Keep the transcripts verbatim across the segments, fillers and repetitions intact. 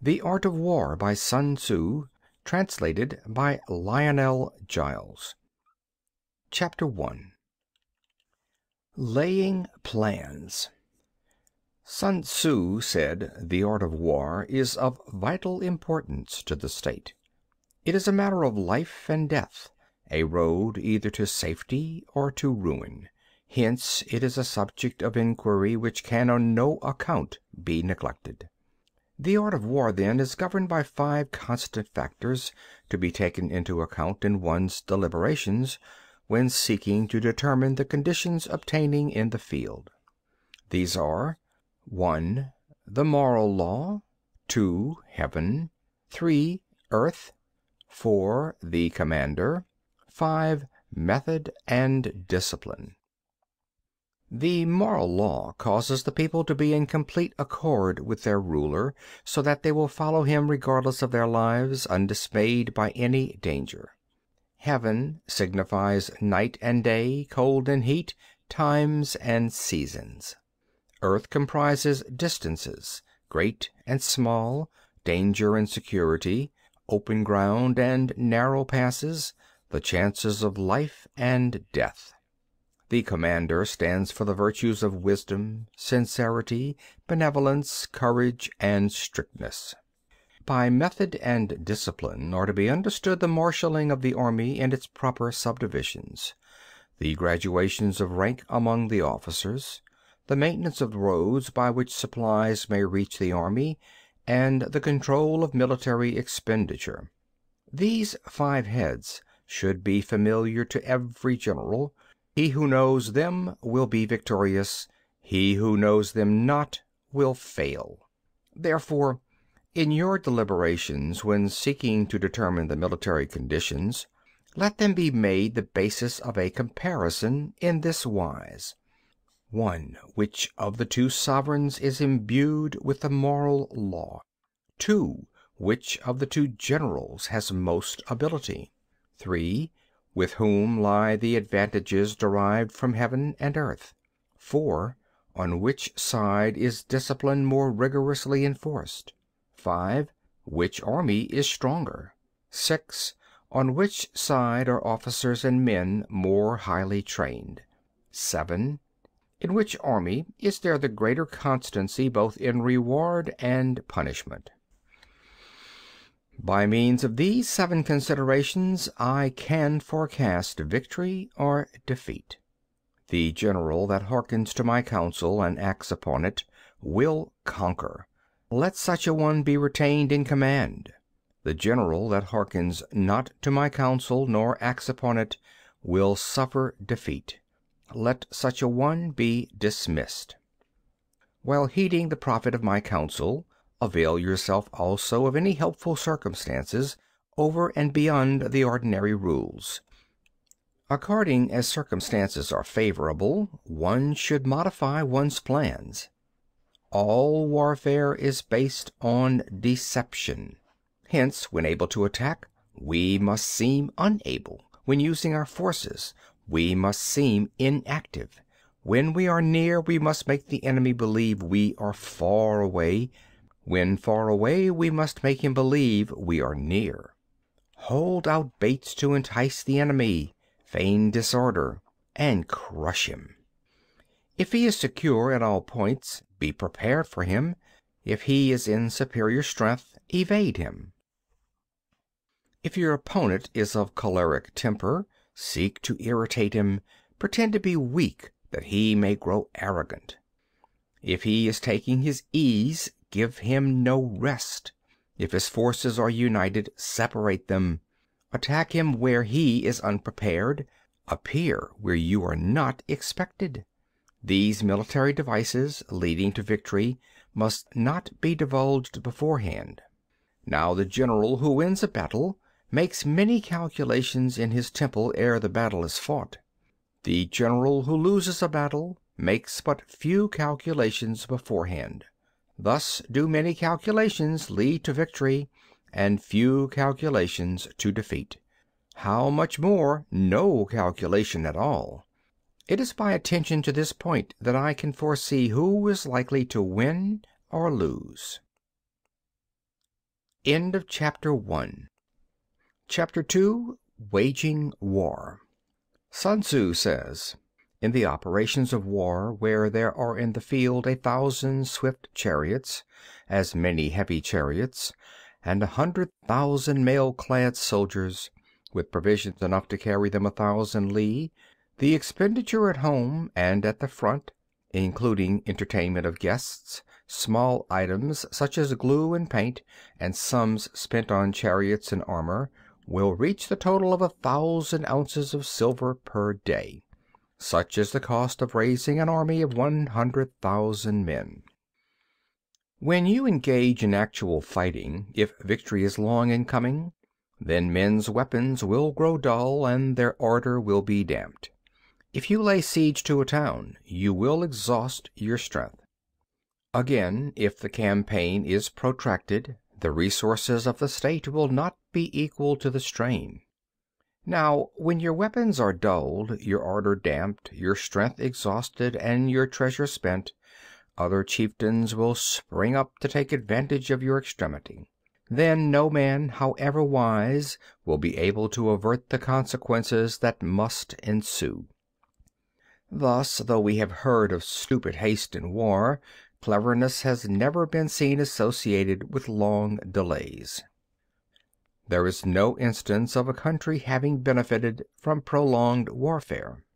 The Art of War by Sun Tzu, translated by Lionel Giles. Chapter one. Laying Plans. Sun Tzu said the art of war is of vital importance to the state. It is a matter of life and death, a road either to safety or to ruin. Hence it is a subject of inquiry which can on no account be neglected. The art of war, then, is governed by five constant factors to be taken into account in one's deliberations when seeking to determine the conditions obtaining in the field. These are: one. The moral law. two. Heaven. three. Earth. four. The commander. five. Method and discipline. The moral law causes the people to be in complete accord with their ruler, so that they will follow him regardless of their lives, undismayed by any danger. Heaven signifies night and day, cold and heat, times and seasons. Earth comprises distances, great and small, danger and security, open ground and narrow passes, the chances of life and death. The commander stands for the virtues of wisdom, sincerity, benevolence, courage, and strictness. By method and discipline are to be understood the marshalling of the army and its proper subdivisions, the gradations of rank among the officers, the maintenance of roads by which supplies may reach the army, and the control of military expenditure. These five heads should be familiar to every general. He who knows them will be victorious. He who knows them not will fail. Therefore, in your deliberations when seeking to determine the military conditions, let them be made the basis of a comparison in this wise: one. Which of the two sovereigns is imbued with the moral law? two. Which of the two generals has most ability? three. With whom lie the advantages derived from heaven and earth? four. On which side is discipline more rigorously enforced? five. Which army is stronger? six. On which side are officers and men more highly trained? seven. In which army is there the greater constancy both in reward and punishment? By means of these seven considerations I can forecast victory or defeat. The general that hearkens to my counsel and acts upon it will conquer. Let such a one be retained in command. The general that hearkens not to my counsel nor acts upon it will suffer defeat. Let such a one be dismissed. While heeding the profit of my counsel, avail yourself also of any helpful circumstances over and beyond the ordinary rules. According as circumstances are favorable, one should modify one's plans. All warfare is based on deception. Hence, when able to attack, we must seem unable. When using our forces, we must seem inactive. When we are near, we must make the enemy believe we are far away. When far away, we must make him believe we are near. Hold out baits to entice the enemy, feign disorder, and crush him. If he is secure at all points, be prepared for him. If he is in superior strength, evade him. If your opponent is of choleric temper, seek to irritate him. Pretend to be weak, that he may grow arrogant. If he is taking his ease, give him no rest. If his forces are united, separate them. Attack him where he is unprepared. Appear where you are not expected. These military devices leading to victory must not be divulged beforehand. Now the general who wins a battle makes many calculations in his temple ere the battle is fought. The general who loses a battle makes but few calculations beforehand. Thus do many calculations lead to victory, and few calculations to defeat. How much more no calculation at all? It is by attention to this point that I can foresee who is likely to win or lose. End of chapter one. Chapter two. Waging War. Sun Tzu says, in the operations of war, where there are in the field a thousand swift chariots, as many heavy chariots, and a hundred thousand mail-clad soldiers, with provisions enough to carry them a thousand li, the expenditure at home and at the front, including entertainment of guests, small items such as glue and paint, and sums spent on chariots and armor, will reach the total of a thousand ounces of silver per day. Such is the cost of raising an army of one hundred thousand men. When you engage in actual fighting, if victory is long in coming, then men's weapons will grow dull and their ardor will be damped. If you lay siege to a town, you will exhaust your strength. Again, if the campaign is protracted, the resources of the state will not be equal to the strain. Now, when your weapons are dulled, your ardor damped, your strength exhausted, and your treasure spent, other chieftains will spring up to take advantage of your extremity. Then no man, however wise, will be able to avert the consequences that must ensue. Thus, though we have heard of stupid haste in war, cleverness has never been seen associated with long delays. There is no instance of a country having benefited from prolonged warfare.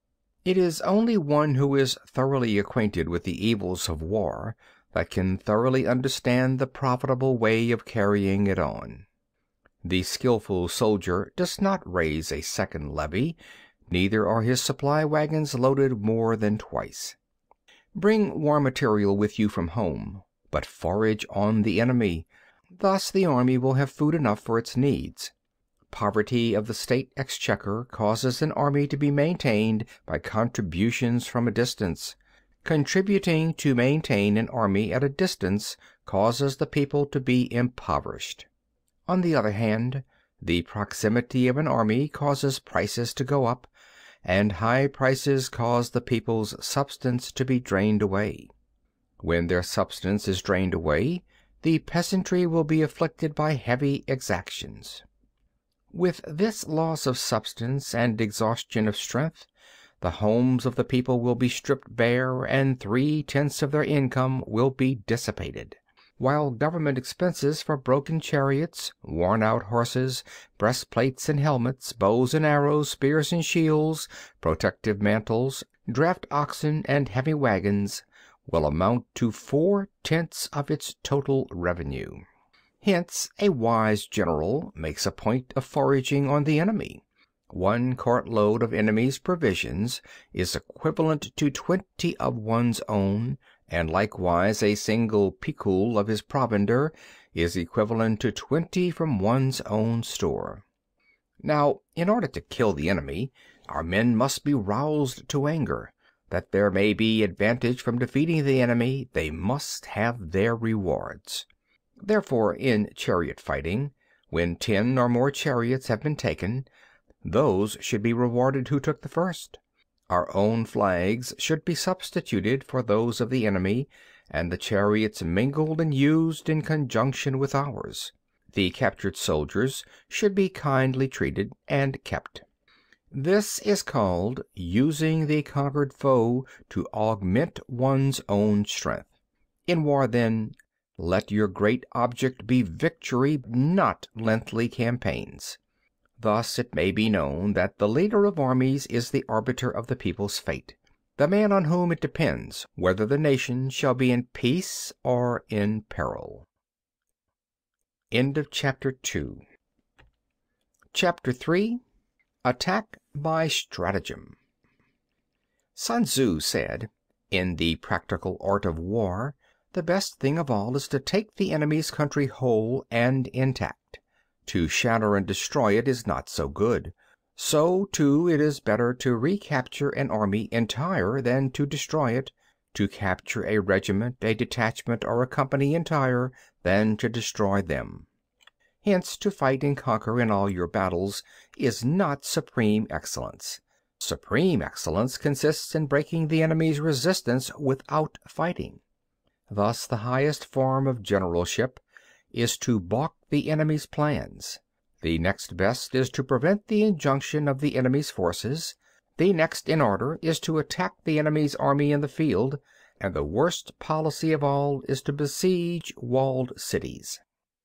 It is only one who is thoroughly acquainted with the evils of war that can thoroughly understand the profitable way of carrying it on. The skillful soldier does not raise a second levy, neither are his supply wagons loaded more than twice. Bring war material with you from home, but forage on the enemy. Thus the army will have food enough for its needs. Poverty of the state exchequer causes an army to be maintained by contributions from a distance. Contributing to maintain an army at a distance causes the people to be impoverished. On the other hand, the proximity of an army causes prices to go up, and high prices cause the people's substance to be drained away. When their substance is drained away, the peasantry will be afflicted by heavy exactions. With this loss of substance and exhaustion of strength, the homes of the people will be stripped bare, and three-tenths of their income will be dissipated, while government expenses for broken chariots, worn-out horses, breastplates and helmets, bows and arrows, spears and shields, protective mantles, draft oxen, and heavy wagons will amount to four-tenths of its total revenue. Hence, a wise general makes a point of foraging on the enemy. One cartload of enemy's provisions is equivalent to twenty of one's own, and likewise a single picul of his provender is equivalent to twenty from one's own store. Now, in order to kill the enemy, our men must be roused to anger. That there may be advantage from defeating the enemy, they must have their rewards. Therefore, in chariot fighting, when ten or more chariots have been taken, those should be rewarded who took the first. Our own flags should be substituted for those of the enemy, and the chariots mingled and used in conjunction with ours. The captured soldiers should be kindly treated and kept. This is called using the conquered foe to augment one's own strength. In war, then, let your great object be victory, not lengthy campaigns. Thus it may be known that the leader of armies is the arbiter of the people's fate, the man on whom it depends whether the nation shall be in peace or in peril. End of chapter two. Chapter three. Attack by Stratagem. Sun Tzu said, in the practical art of war, the best thing of all is to take the enemy's country whole and intact. To shatter and destroy it is not so good. So, too, it is better to recapture an army entire than to destroy it, to capture a regiment, a detachment, or a company entire than to destroy them. Hence, to fight and conquer in all your battles is not supreme excellence. Supreme excellence consists in breaking the enemy's resistance without fighting. Thus, the highest form of generalship is to balk the enemy's plans. The next best is to prevent the injunction of the enemy's forces. The next in order is to attack the enemy's army in the field, and the worst policy of all is to besiege walled cities.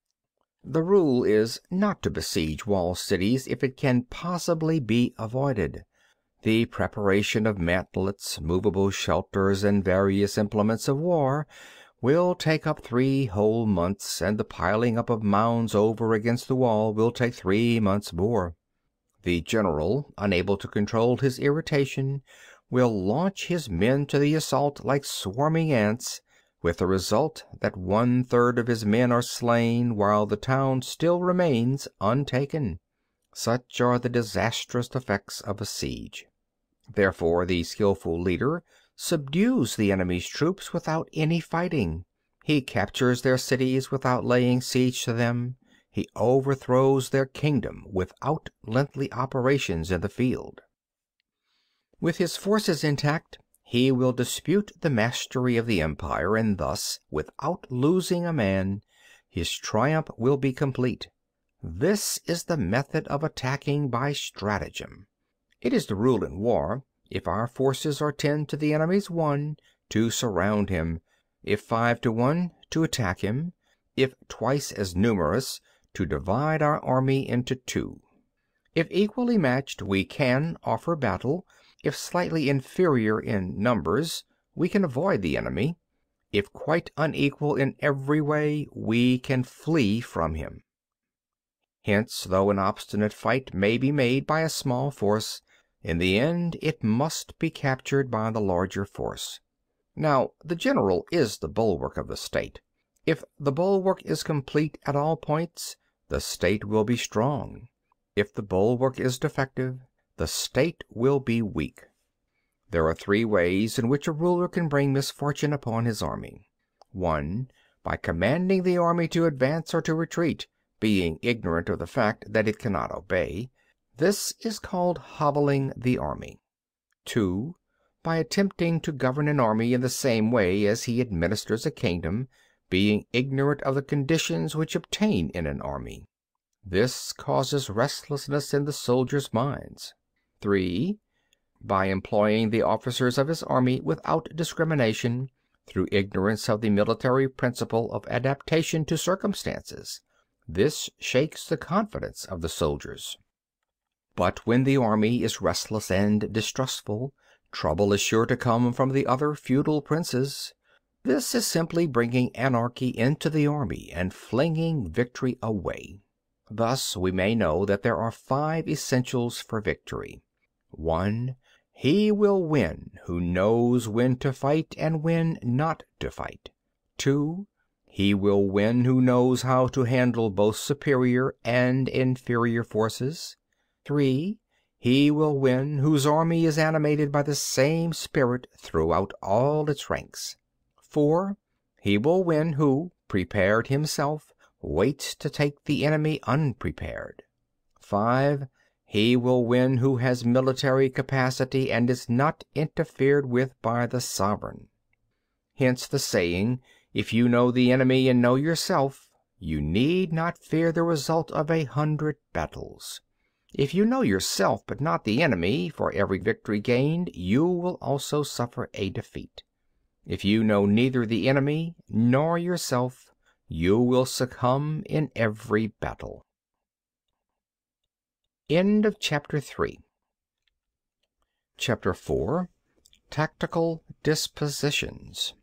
The rule is not to besiege walled cities if it can possibly be avoided. The preparation of mantlets, movable shelters, and various implements of war will take up three whole months, and the piling up of mounds over against the wall will take three months more. The general, unable to control his irritation, will launch his men to the assault like swarming ants, with the result that one-third of his men are slain while the town still remains untaken. Such are the disastrous effects of a siege. Therefore the skillful leader subdues the enemy's troops without any fighting. He captures their cities without laying siege to them. He overthrows their kingdom without lengthy operations in the field. With his forces intact, he will dispute the mastery of the empire, and thus, without losing a man, his triumph will be complete. This is the method of attacking by stratagem. It is the rule in war, if our forces are ten to the enemy's one, to surround him; if five to one, to attack him; if twice as numerous, to divide our army into two. If equally matched, we can offer battle; if slightly inferior in numbers, we can avoid the enemy; if quite unequal in every way, we can flee from him. Hence, though an obstinate fight may be made by a small force, in the end it must be captured by the larger force. Now, the general is the bulwark of the state. If the bulwark is complete at all points, the state will be strong. If the bulwark is defective, the state will be weak. There are three ways in which a ruler can bring misfortune upon his army. One, by commanding the army to advance or to retreat, being ignorant of the fact that it cannot obey. This is called hobbling the army. Two, by attempting to govern an army in the same way as he administers a kingdom, being ignorant of the conditions which obtain in an army. This causes restlessness in the soldiers' minds. Three, by employing the officers of his army without discrimination, through ignorance of the military principle of adaptation to circumstances. This shakes the confidence of the soldiers. But when the army is restless and distrustful, trouble is sure to come from the other feudal princes. This is simply bringing anarchy into the army and flinging victory away. Thus we may know that there are five essentials for victory. One, he will win who knows when to fight and when not to fight. Two, he will win who knows how to handle both superior and inferior forces. Three, he will win whose army is animated by the same spirit throughout all its ranks. Four, he will win who, prepared himself, waits to take the enemy unprepared. Five, he will win who has military capacity and is not interfered with by the sovereign. Hence the saying, if you know the enemy and know yourself, you need not fear the result of a hundred battles. If you know yourself but not the enemy, for every victory gained you will also suffer a defeat. If you know neither the enemy nor yourself, you will succumb in every battle. End of chapter three. Chapter four. Tactical Dispositions.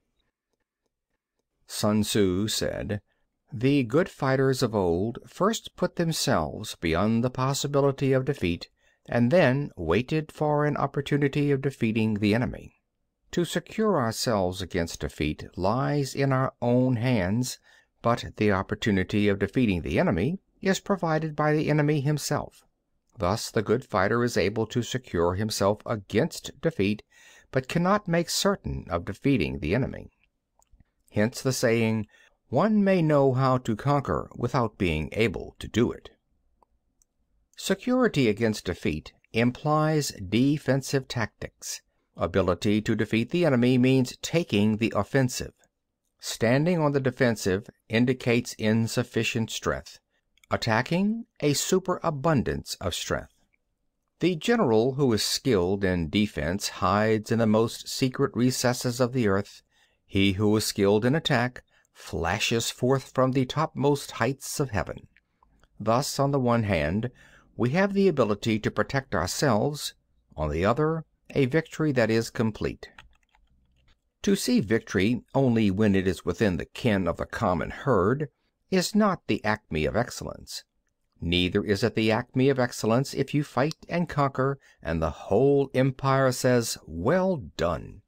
Sun Tzu said, "The good fighters of old first put themselves beyond the possibility of defeat, and then waited for an opportunity of defeating the enemy. To secure ourselves against defeat lies in our own hands, but the opportunity of defeating the enemy is provided by the enemy himself. Thus the good fighter is able to secure himself against defeat, but cannot make certain of defeating the enemy. Hence the saying, one may know how to conquer without being able to do it." Security against defeat implies defensive tactics. Ability to defeat the enemy means taking the offensive. Standing on the defensive indicates insufficient strength. Attacking, a superabundance of strength. The general who is skilled in defense hides in the most secret recesses of the earth. He who is skilled in attack flashes forth from the topmost heights of heaven. Thus, on the one hand, we have the ability to protect ourselves, on the other, a victory that is complete. To see victory only when it is within the ken of the common herd is not the acme of excellence. Neither is it the acme of excellence if you fight and conquer, and the whole empire says, "Well done."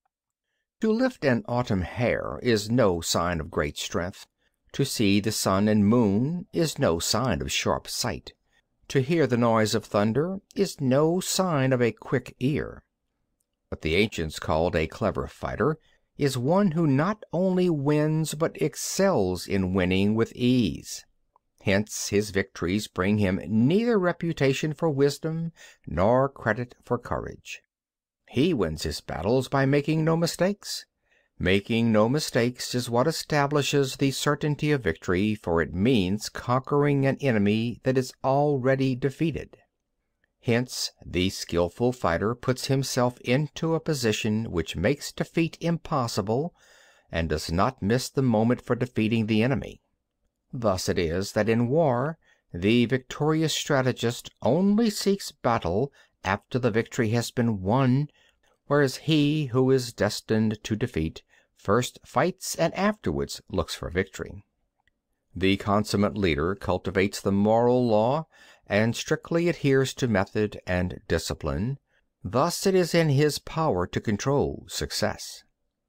To lift an autumn hare is no sign of great strength. To see the sun and moon is no sign of sharp sight. To hear the noise of thunder is no sign of a quick ear. What the ancients called a clever fighter is one who not only wins but excels in winning with ease. Hence his victories bring him neither reputation for wisdom nor credit for courage. He wins his battles by making no mistakes. Making no mistakes is what establishes the certainty of victory, for it means conquering an enemy that is already defeated. Hence the skillful fighter puts himself into a position which makes defeat impossible, and does not miss the moment for defeating the enemy. Thus it is that in war the victorious strategist only seeks battle after the victory has been won, whereas he who is destined to defeat first fights and afterwards looks for victory. The consummate leader cultivates the moral law and strictly adheres to method and discipline. Thus it is in his power to control success.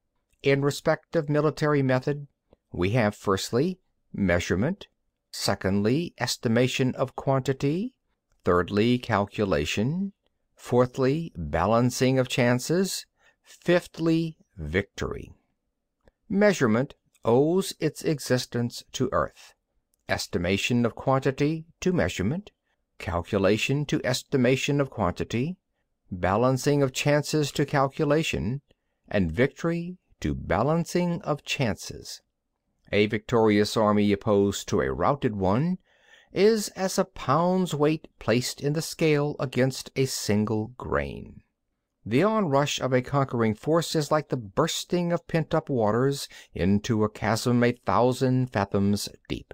In respect of military method, we have firstly, measurement; secondly, estimation of quantity; thirdly, calculation; fourthly, balancing of chances; fifthly, victory. Measurement owes its existence to earth, estimation of quantity to measurement, calculation to estimation of quantity, balancing of chances to calculation, and victory to balancing of chances. A victorious army opposed to a routed one is as a pound's weight placed in the scale against a single grain. The onrush of a conquering force is like the bursting of pent-up waters into a chasm a thousand fathoms deep.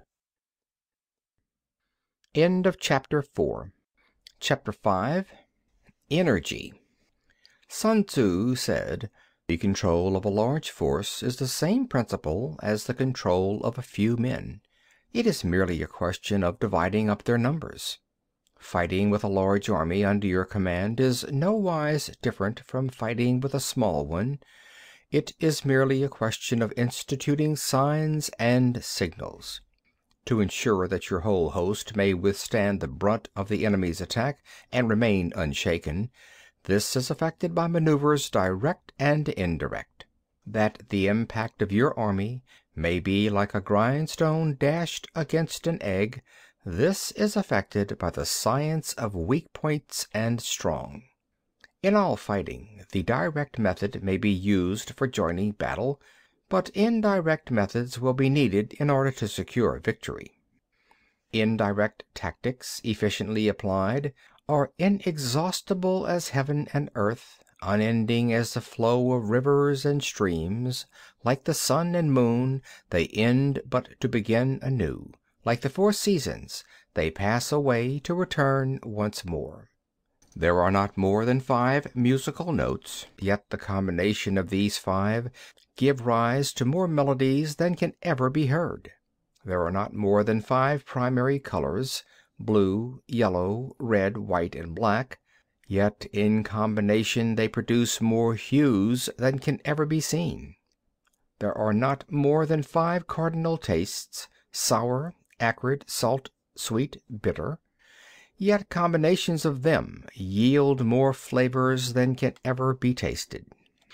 End of chapter four. Chapter five. Energy. Sun Tzu said, "The control of a large force is the same principle as the control of a few men. It is merely a question of dividing up their numbers. Fighting with a large army under your command is nowise different from fighting with a small one. It is merely a question of instituting signs and signals. To ensure that your whole host may withstand the brunt of the enemy's attack and remain unshaken, this is effected by maneuvers direct and indirect. That the impact of your army may be like a grindstone dashed against an egg, this is effected by the science of weak points and strong. In all fighting, the direct method may be used for joining battle, but indirect methods will be needed in order to secure victory. Indirect tactics, efficiently applied, are inexhaustible as heaven and earth, unending as the flow of rivers and streams. Like the sun and moon, they end but to begin anew. Like the four seasons, they pass away to return once more. There are not more than five musical notes, yet the combination of these five give rise to more melodies than can ever be heard. There are not more than five primary colors, blue, yellow, red, white, and black, yet in combination they produce more hues than can ever be seen. There are not more than five cardinal tastes, sour, acrid, salt, sweet, bitter, yet combinations of them yield more flavors than can ever be tasted.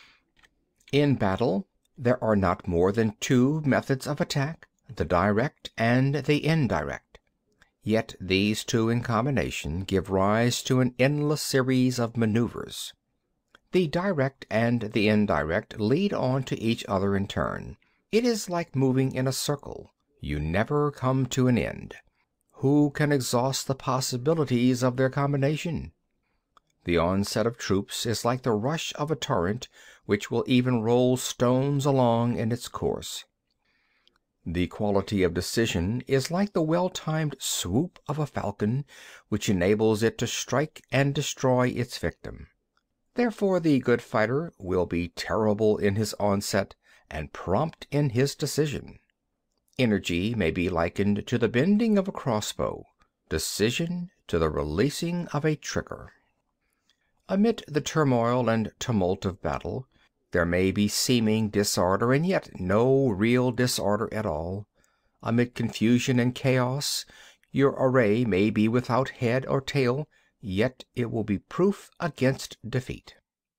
In battle, there are not more than two methods of attack, the direct and the indirect. Yet these two in combination give rise to an endless series of maneuvers. The direct and the indirect lead on to each other in turn, It is like moving in a circle. You never come to an end. Who can exhaust the possibilities of their combination? The onset of troops is like the rush of a torrent which will even roll stones along in its course. The quality of decision is like the well-timed swoop of a falcon which enables it to strike and destroy its victim. Therefore the good fighter will be terrible in his onset and prompt in his decision. Energy may be likened to the bending of a crossbow, decision to the releasing of a trigger. Amid the turmoil and tumult of battle, there may be seeming disorder and yet no real disorder at all. Amid confusion and chaos, your array may be without head or tail, yet it will be proof against defeat.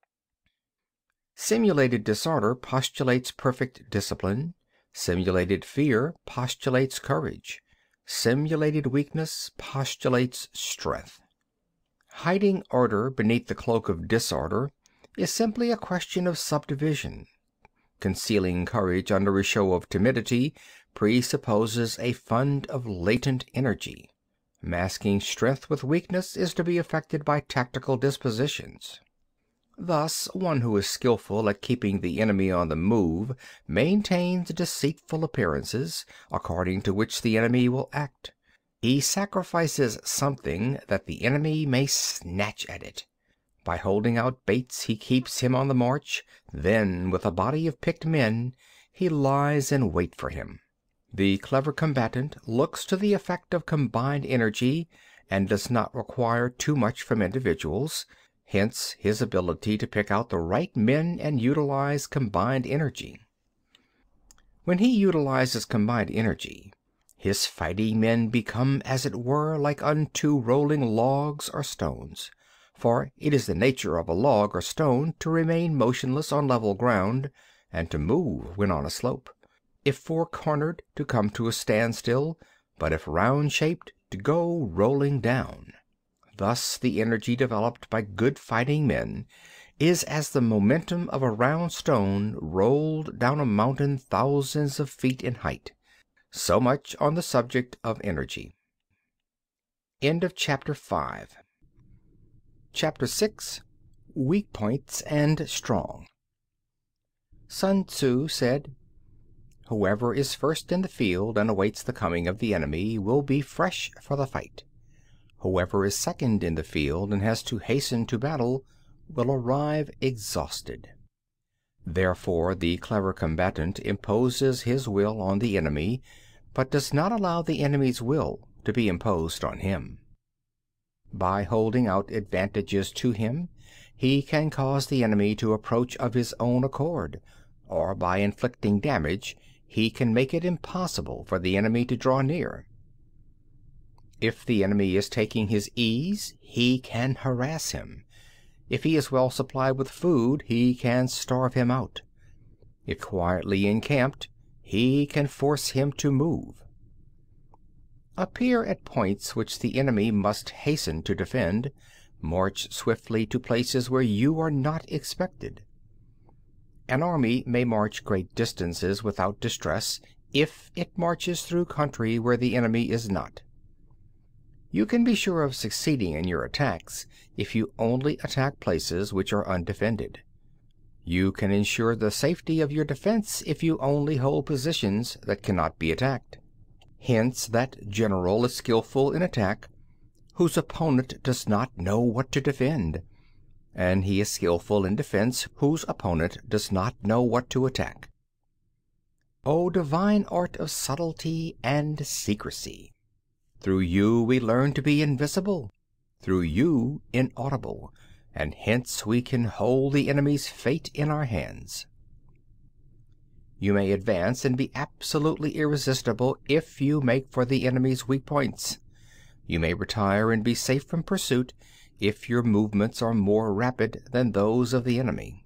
Simulated disorder postulates perfect discipline. Simulated fear postulates courage. Simulated weakness postulates strength. Hiding order beneath the cloak of disorder is simply a question of subdivision. Concealing courage under a show of timidity presupposes a fund of latent energy. Masking strength with weakness is to be effected by tactical dispositions. Thus, one who is skillful at keeping the enemy on the move maintains deceitful appearances, according to which the enemy will act. He sacrifices something that the enemy may snatch at it. By holding out baits he keeps him on the march, then with a body of picked men he lies in wait for him. The clever combatant looks to the effect of combined energy and does not require too much from individuals, hence his ability to pick out the right men and utilize combined energy. When he utilizes combined energy, his fighting men become as it were like unto rolling logs or stones, for it is the nature of a log or stone to remain motionless on level ground, and to move when on a slope; if four-cornered, to come to a standstill, but if round-shaped, to go rolling down. Thus the energy developed by good fighting men is as the momentum of a round stone rolled down a mountain thousands of feet in height. So much on the subject of energy. End of chapter five. Chapter six. Weak points and strong. Sun Tzu said, "Whoever is first in the field and awaits the coming of the enemy will be fresh for the fight. Whoever is second in the field and has to hasten to battle will arrive exhausted." Therefore the clever combatant imposes his will on the enemy, but does not allow the enemy's will to be imposed on him. By holding out advantages to him, he can cause the enemy to approach of his own accord, or by inflicting damage he can make it impossible for the enemy to draw near. If the enemy is taking his ease, he can harass him. If he is well supplied with food, he can starve him out. If quietly encamped, he can force him to move. Appear at points which the enemy must hasten to defend. March swiftly to places where you are not expected. An army may march great distances without distress if it marches through country where the enemy is not. You can be sure of succeeding in your attacks if you only attack places which are undefended. You can ensure the safety of your defense if you only hold positions that cannot be attacked. Hence that general is skillful in attack whose opponent does not know what to defend, and he is skillful in defense whose opponent does not know what to attack. O divine art of subtlety and secrecy! Through you we learn to be invisible, through you inaudible, and hence we can hold the enemy's fate in our hands. You may advance and be absolutely irresistible if you make for the enemy's weak points. You may retire and be safe from pursuit if your movements are more rapid than those of the enemy.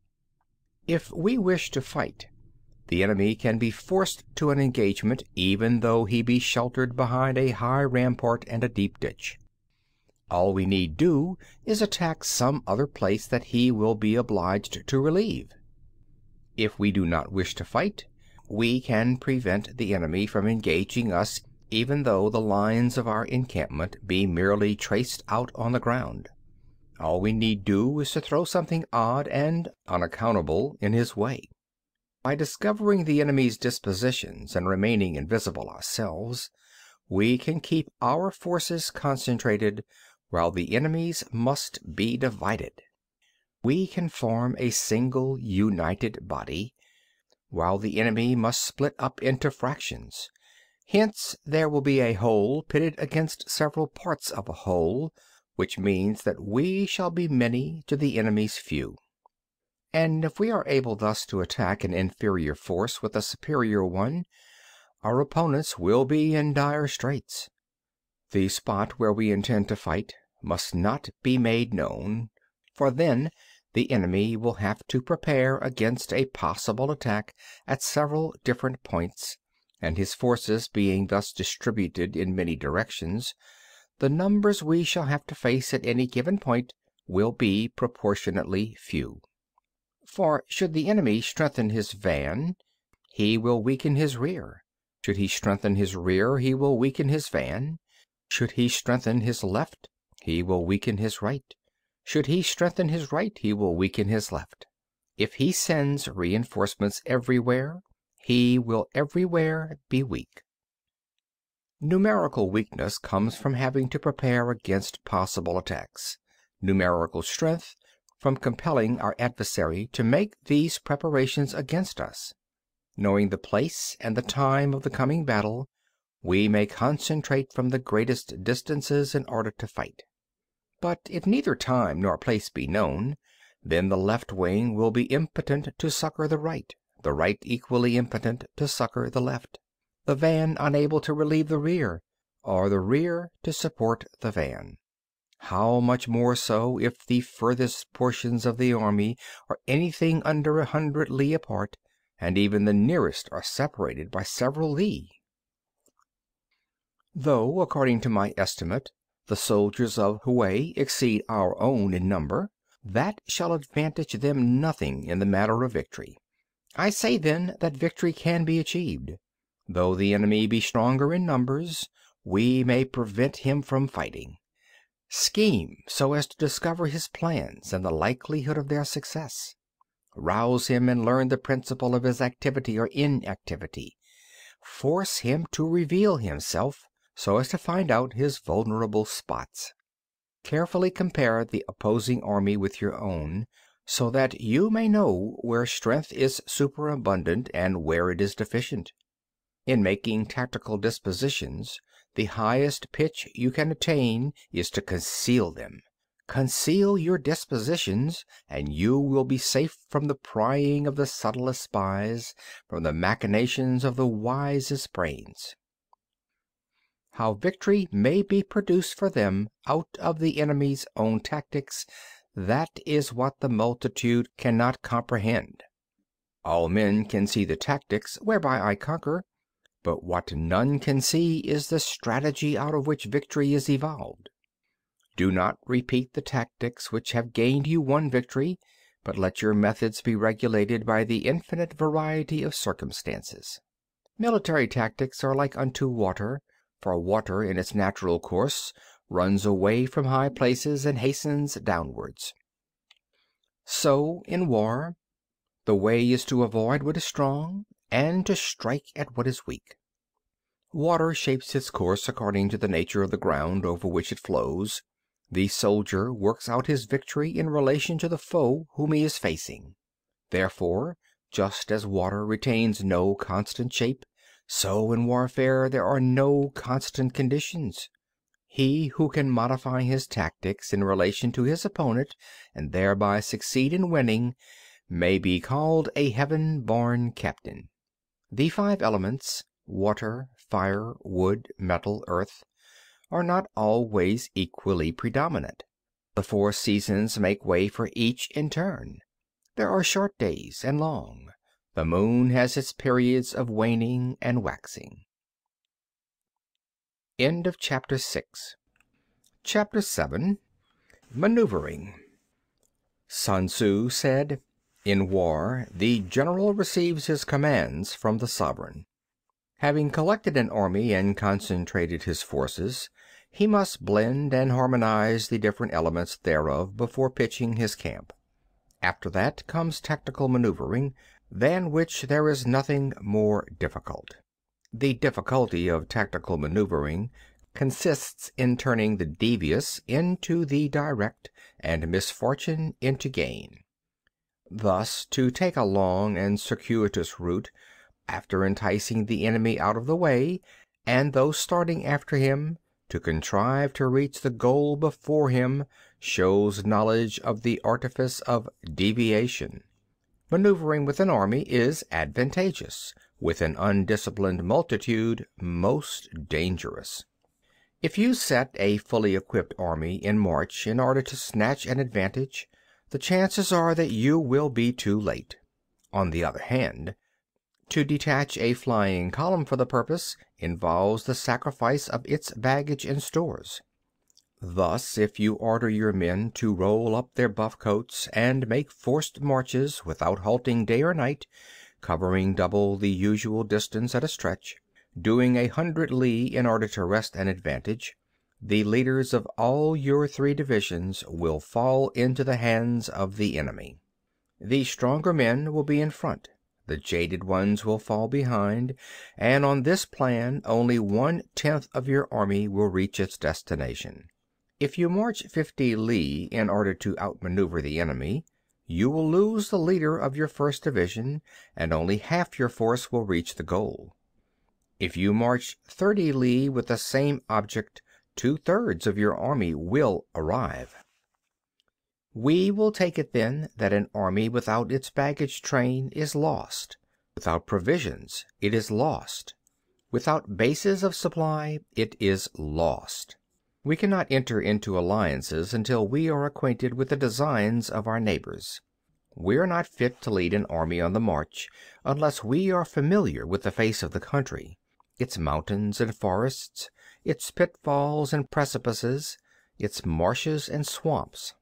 If we wish to fight, the enemy can be forced to an engagement even though he be sheltered behind a high rampart and a deep ditch. All we need do is attack some other place that he will be obliged to relieve. If we do not wish to fight, we can prevent the enemy from engaging us even though the lines of our encampment be merely traced out on the ground. All we need do is to throw something odd and unaccountable in his way. By discovering the enemy's dispositions and remaining invisible ourselves, we can keep our forces concentrated while the enemy's must be divided. We can form a single united body, while the enemy must split up into fractions. Hence there will be a whole pitted against several parts of a whole, which means that we shall be many to the enemy's few. And if we are able thus to attack an inferior force with a superior one, our opponents will be in dire straits. The spot where we intend to fight must not be made known, for then the enemy will have to prepare against a possible attack at several different points, and his forces being thus distributed in many directions, the numbers we shall have to face at any given point will be proportionately few. For should the enemy strengthen his van, he will weaken his rear. Should he strengthen his rear, he will weaken his van. Should he strengthen his left, he will weaken his right. Should he strengthen his right, he will weaken his left. If he sends reinforcements everywhere, he will everywhere be weak. Numerical weakness comes from having to prepare against possible attacks. Numerical strength from compelling our adversary to make these preparations against us. Knowing the place and the time of the coming battle, we may concentrate from the greatest distances in order to fight. But if neither time nor place be known, then the left wing will be impotent to succor the right, the right equally impotent to succor the left, the van unable to relieve the rear, or the rear to support the van. How much more so if the furthest portions of the army are anything under a hundred li apart, and even the nearest are separated by several li. Though, according to my estimate, the soldiers of Hue exceed our own in number, that shall advantage them nothing in the matter of victory. I say then that victory can be achieved. Though the enemy be stronger in numbers, we may prevent him from fighting. Scheme so as to discover his plans and the likelihood of their success. Rouse him and learn the principle of his activity or inactivity. Force him to reveal himself, so as to find out his vulnerable spots. Carefully compare the opposing army with your own, so that you may know where strength is superabundant and where it is deficient. In making tactical dispositions, the highest pitch you can attain is to conceal them. Conceal your dispositions, and you will be safe from the prying of the subtlest spies, from the machinations of the wisest brains. How victory may be produced for them out of the enemy's own tactics, that is what the multitude cannot comprehend. All men can see the tactics whereby I conquer, but what none can see is the strategy out of which victory is evolved. Do not repeat the tactics which have gained you one victory, but let your methods be regulated by the infinite variety of circumstances. Military tactics are like unto water, for water in its natural course runs away from high places and hastens downwards. So in war, the way is to avoid what is strong, and to strike at what is weak. Water shapes its course according to the nature of the ground over which it flows. The soldier works out his victory in relation to the foe whom he is facing. Therefore, just as water retains no constant shape, so in warfare there are no constant conditions. He who can modify his tactics in relation to his opponent, and thereby succeed in winning, may be called a heaven-born captain. The five elements, water, fire, wood, metal, earth, are not always equally predominant. The four seasons make way for each in turn. There are short days and long. The moon has its periods of waning and waxing. End of chapter six. Chapter seven. Maneuvering. Sun Tzu said, In war, the general receives his commands from the sovereign. Having collected an army and concentrated his forces, he must blend and harmonize the different elements thereof before pitching his camp. After that comes tactical maneuvering, than which there is nothing more difficult. The difficulty of tactical maneuvering consists in turning the devious into the direct, and misfortune into gain. Thus, to take a long and circuitous route, after enticing the enemy out of the way, and those starting after him, to contrive to reach the goal before him, shows knowledge of the artifice of deviation. Maneuvering with an army is advantageous, with an undisciplined multitude most dangerous. If you set a fully equipped army in march in order to snatch an advantage, the chances are that you will be too late. On the other hand, to detach a flying column for the purpose involves the sacrifice of its baggage and stores. Thus, if you order your men to roll up their buff coats and make forced marches without halting day or night, covering double the usual distance at a stretch, doing a hundred li in order to wrest an advantage, the leaders of all your three divisions will fall into the hands of the enemy. The stronger men will be in front, the jaded ones will fall behind, and on this plan only one-tenth of your army will reach its destination. If you march fifty li in order to outmaneuver the enemy, you will lose the leader of your first division, and only half your force will reach the goal. If you march thirty li with the same object, two-thirds of your army will arrive. We will take it then that an army without its baggage train is lost. Without provisions, it is lost. Without bases of supply, it is lost. We cannot enter into alliances until we are acquainted with the designs of our neighbors. We are not fit to lead an army on the march unless we are familiar with the face of the country, its mountains and forests, its pitfalls and precipices, its marshes and swamps.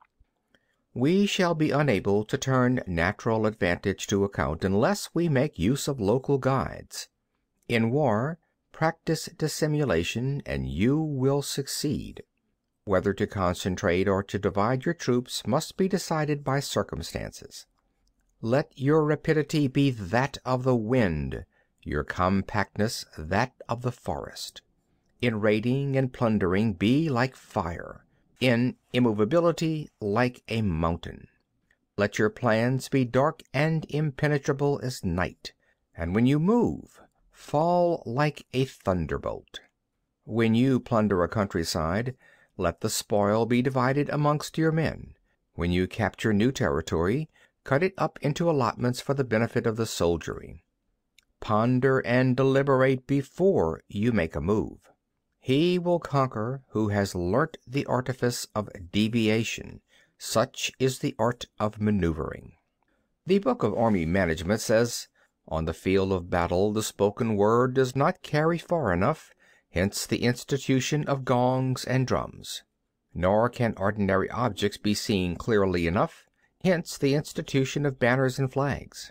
We shall be unable to turn natural advantage to account unless we make use of local guides. In war, practice dissimulation, and you will succeed. Whether to concentrate or to divide your troops must be decided by circumstances. Let your rapidity be that of the wind, your compactness that of the forest. In raiding and plundering be like fire, in immovability like a mountain. Let your plans be dark and impenetrable as night, and when you move, fall like a thunderbolt. When you plunder a countryside, let the spoil be divided amongst your men. When you capture new territory, cut it up into allotments for the benefit of the soldiery. Ponder and deliberate before you make a move. He will conquer who has learnt the artifice of deviation. Such is the art of maneuvering. The Book of Army Management says, "On the field of battle the spoken word does not carry far enough, hence the institution of gongs and drums. Nor can ordinary objects be seen clearly enough, hence the institution of banners and flags."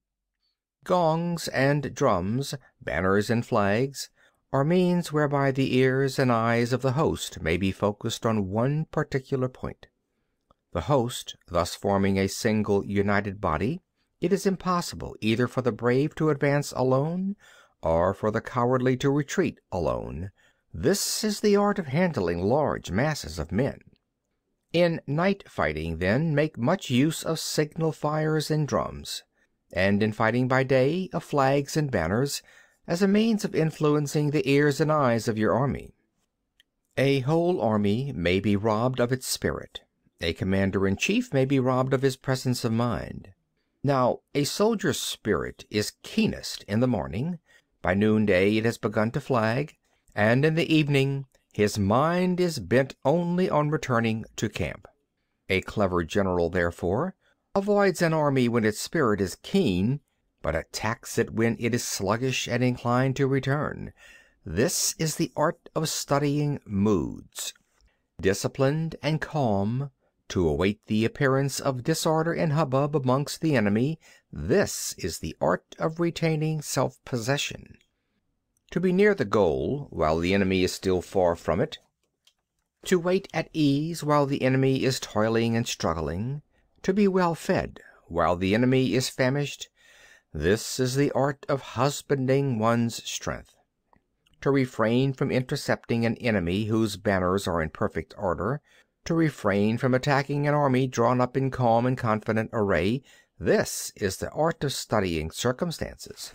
Gongs and drums, banners and flags, are means whereby the ears and eyes of the host may be focused on one particular point. The host thus forming a single united body, it is impossible either for the brave to advance alone, or for the cowardly to retreat alone. This is the art of handling large masses of men. In night fighting, then, make much use of signal fires and drums, and in fighting by day, of flags and banners, as a means of influencing the ears and eyes of your army. A whole army may be robbed of its spirit. A commander-in-chief may be robbed of his presence of mind. Now, a soldier's spirit is keenest in the morning. By noonday it has begun to flag, and in the evening his mind is bent only on returning to camp. A clever general, therefore, avoids an army when its spirit is keen, but attacks it when it is sluggish and inclined to return. This is the art of studying moods. Disciplined and calm, To await the appearance of disorder and hubbub amongst the enemy, this is the art of retaining self-possession. To be near the goal while the enemy is still far from it. To wait at ease while the enemy is toiling and struggling. To be well fed while the enemy is famished. This is the art of husbanding one's strength. To refrain from intercepting an enemy whose banners are in perfect order. To refrain from attacking an army drawn up in calm and confident array. This is the art of studying circumstances.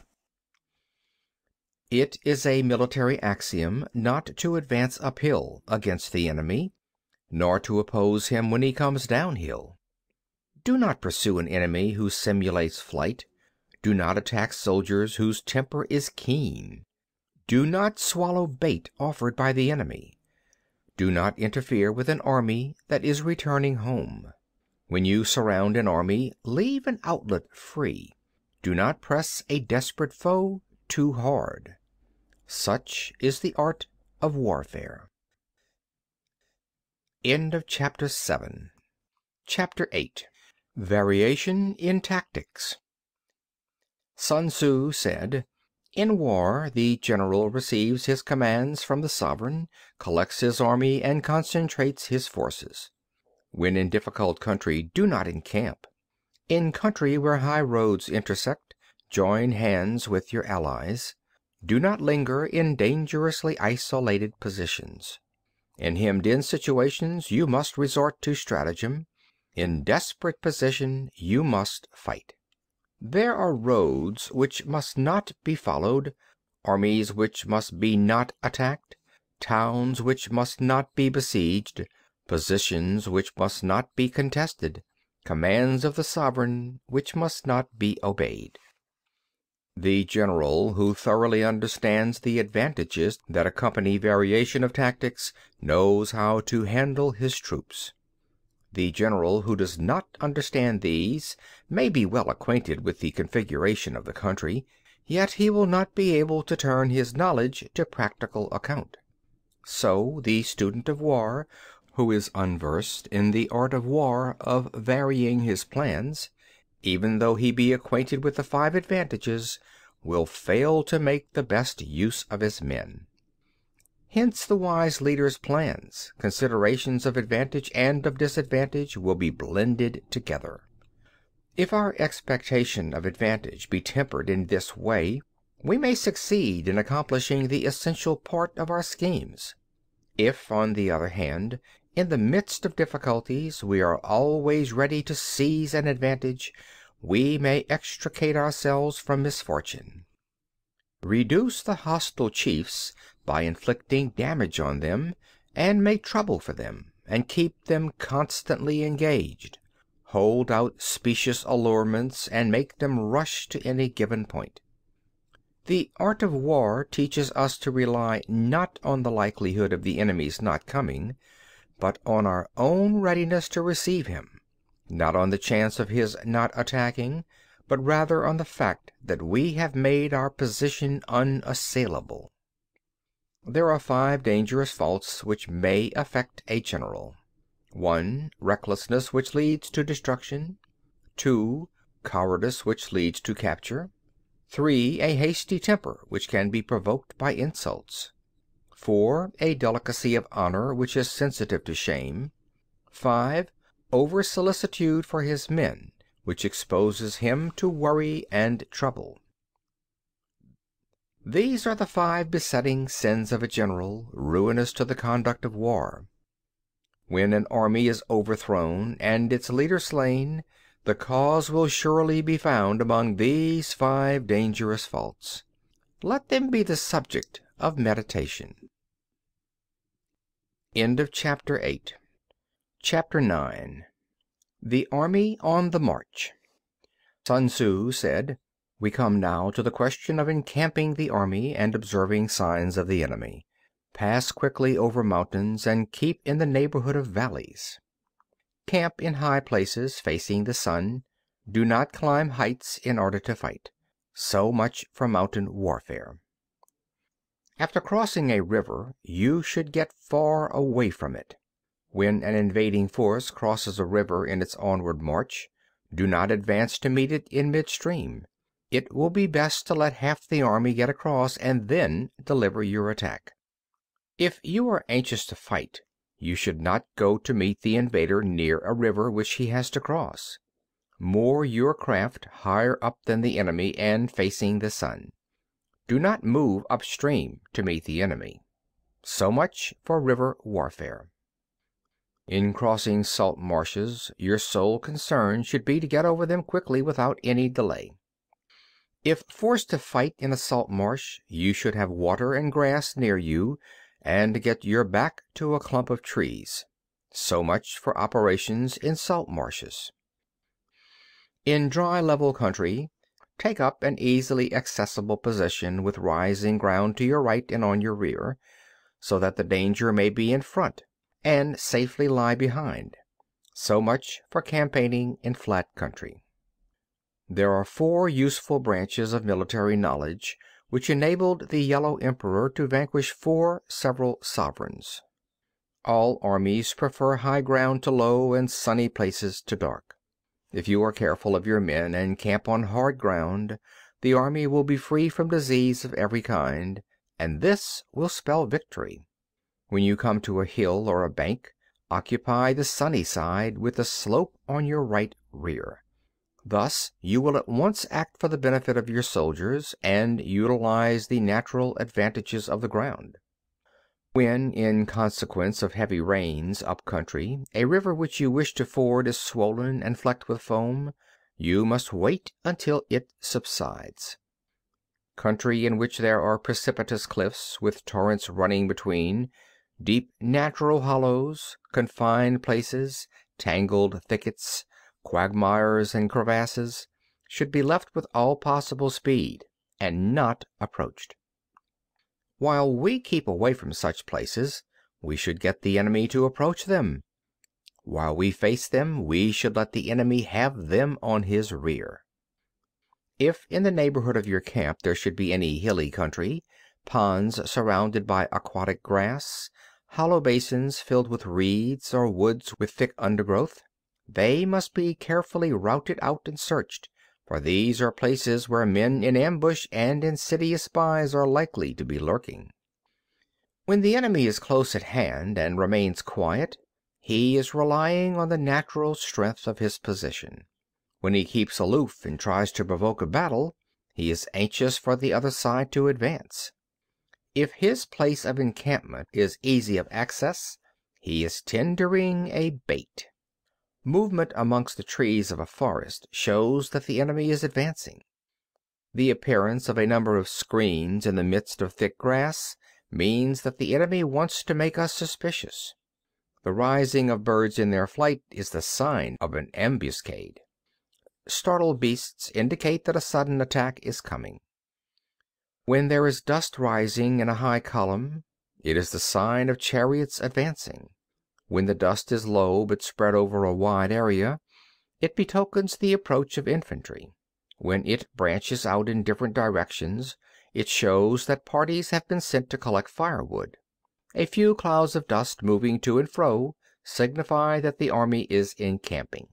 It is a military axiom not to advance uphill against the enemy, nor to oppose him when he comes downhill. Do not pursue an enemy who simulates flight. Do not attack soldiers whose temper is keen. Do not swallow bait offered by the enemy. Do not interfere with an army that is returning home. When you surround an army, leave an outlet free. Do not press a desperate foe too hard. Such is the art of warfare. End of chapter seven. Chapter eight. Variation in Tactics. Sun Tzu said, "In war, the general receives his commands from the sovereign, collects his army, and concentrates his forces. When in difficult country, do not encamp. In country where high roads intersect, join hands with your allies. Do not linger in dangerously isolated positions. In hemmed-in situations, you must resort to stratagem. In desperate position, you must fight. There are roads which must not be followed, armies which must be not attacked, towns which must not be besieged, positions which must not be contested, commands of the sovereign which must not be obeyed." The general who thoroughly understands the advantages that accompany variation of tactics knows how to handle his troops. The general who does not understand these may be well acquainted with the configuration of the country, yet he will not be able to turn his knowledge to practical account. So the student of war, who is unversed in the art of war of varying his plans, even though he be acquainted with the five advantages, will fail to make the best use of his men. Hence the wise leader's plans, considerations of advantage and of disadvantage, will be blended together. If our expectation of advantage be tempered in this way, we may succeed in accomplishing the essential part of our schemes. If, on the other hand, in the midst of difficulties we are always ready to seize an advantage, we may extricate ourselves from misfortune. Reduce the hostile chiefs by inflicting damage on them, and make trouble for them, and keep them constantly engaged. Hold out specious allurements, and make them rush to any given point. The art of war teaches us to rely not on the likelihood of the enemy's not coming, but on our own readiness to receive him; not on the chance of his not attacking, but rather on the fact that we have made our position unassailable. There are five dangerous faults which may affect a general. one. Recklessness, which leads to destruction. two. Cowardice, which leads to capture. three. A hasty temper, which can be provoked by insults. four. A delicacy of honor, which is sensitive to shame. five. Over-solicitude for his men, which exposes him to worry and trouble. These are the five besetting sins of a general, ruinous to the conduct of war. When an army is overthrown and its leader slain, the cause will surely be found among these five dangerous faults. Let them be the subject of meditation. End of chapter eight. Chapter nine. The Army on the March. Sun Tzu said, "We come now to the question of encamping the army and observing signs of the enemy. Pass quickly over mountains and keep in the neighborhood of valleys. Camp in high places facing the sun. Do not climb heights in order to fight." So much for mountain warfare. After crossing a river, you should get far away from it. When an invading force crosses a river in its onward march, do not advance to meet it in midstream. It will be best to let half the army get across and then deliver your attack. If you are anxious to fight, you should not go to meet the invader near a river which he has to cross. Moor your craft higher up than the enemy and facing the sun. Do not move upstream to meet the enemy. So much for river warfare. In crossing salt marshes, your sole concern should be to get over them quickly without any delay. If forced to fight in a salt marsh, you should have water and grass near you, and get your back to a clump of trees. So much for operations in salt marshes. In dry level country, take up an easily accessible position with rising ground to your right and on your rear, so that the danger may be in front and safely lie behind. So much for campaigning in flat country. There are four useful branches of military knowledge which enabled the Yellow Emperor to vanquish four several sovereigns. All armies prefer high ground to low and sunny places to dark. If you are careful of your men and camp on hard ground, the army will be free from disease of every kind, and this will spell victory. When you come to a hill or a bank, occupy the sunny side with the slope on your right rear. Thus you will at once act for the benefit of your soldiers and utilize the natural advantages of the ground. When, in consequence of heavy rains up country, a river which you wish to ford is swollen and flecked with foam, you must wait until it subsides. Country in which there are precipitous cliffs with torrents running between, deep natural hollows, confined places, tangled thickets, quagmires and crevasses, should be left with all possible speed, and not approached. While we keep away from such places, we should get the enemy to approach them. While we face them, we should let the enemy have them on his rear. If in the neighborhood of your camp there should be any hilly country, ponds surrounded by aquatic grass, hollow basins filled with reeds, or woods with thick undergrowth, they must be carefully routed out and searched, for these are places where men in ambush and insidious spies are likely to be lurking. When the enemy is close at hand and remains quiet, he is relying on the natural strength of his position. When he keeps aloof and tries to provoke a battle, he is anxious for the other side to advance. If his place of encampment is easy of access, he is tendering a bait. Movement amongst the trees of a forest shows that the enemy is advancing. The appearance of a number of screens in the midst of thick grass means that the enemy wants to make us suspicious. The rising of birds in their flight is the sign of an ambuscade. Startled beasts indicate that a sudden attack is coming. When there is dust rising in a high column, it is the sign of chariots advancing. When the dust is low but spread over a wide area, it betokens the approach of infantry. When it branches out in different directions, it shows that parties have been sent to collect firewood. A few clouds of dust moving to and fro signify that the army is encamping.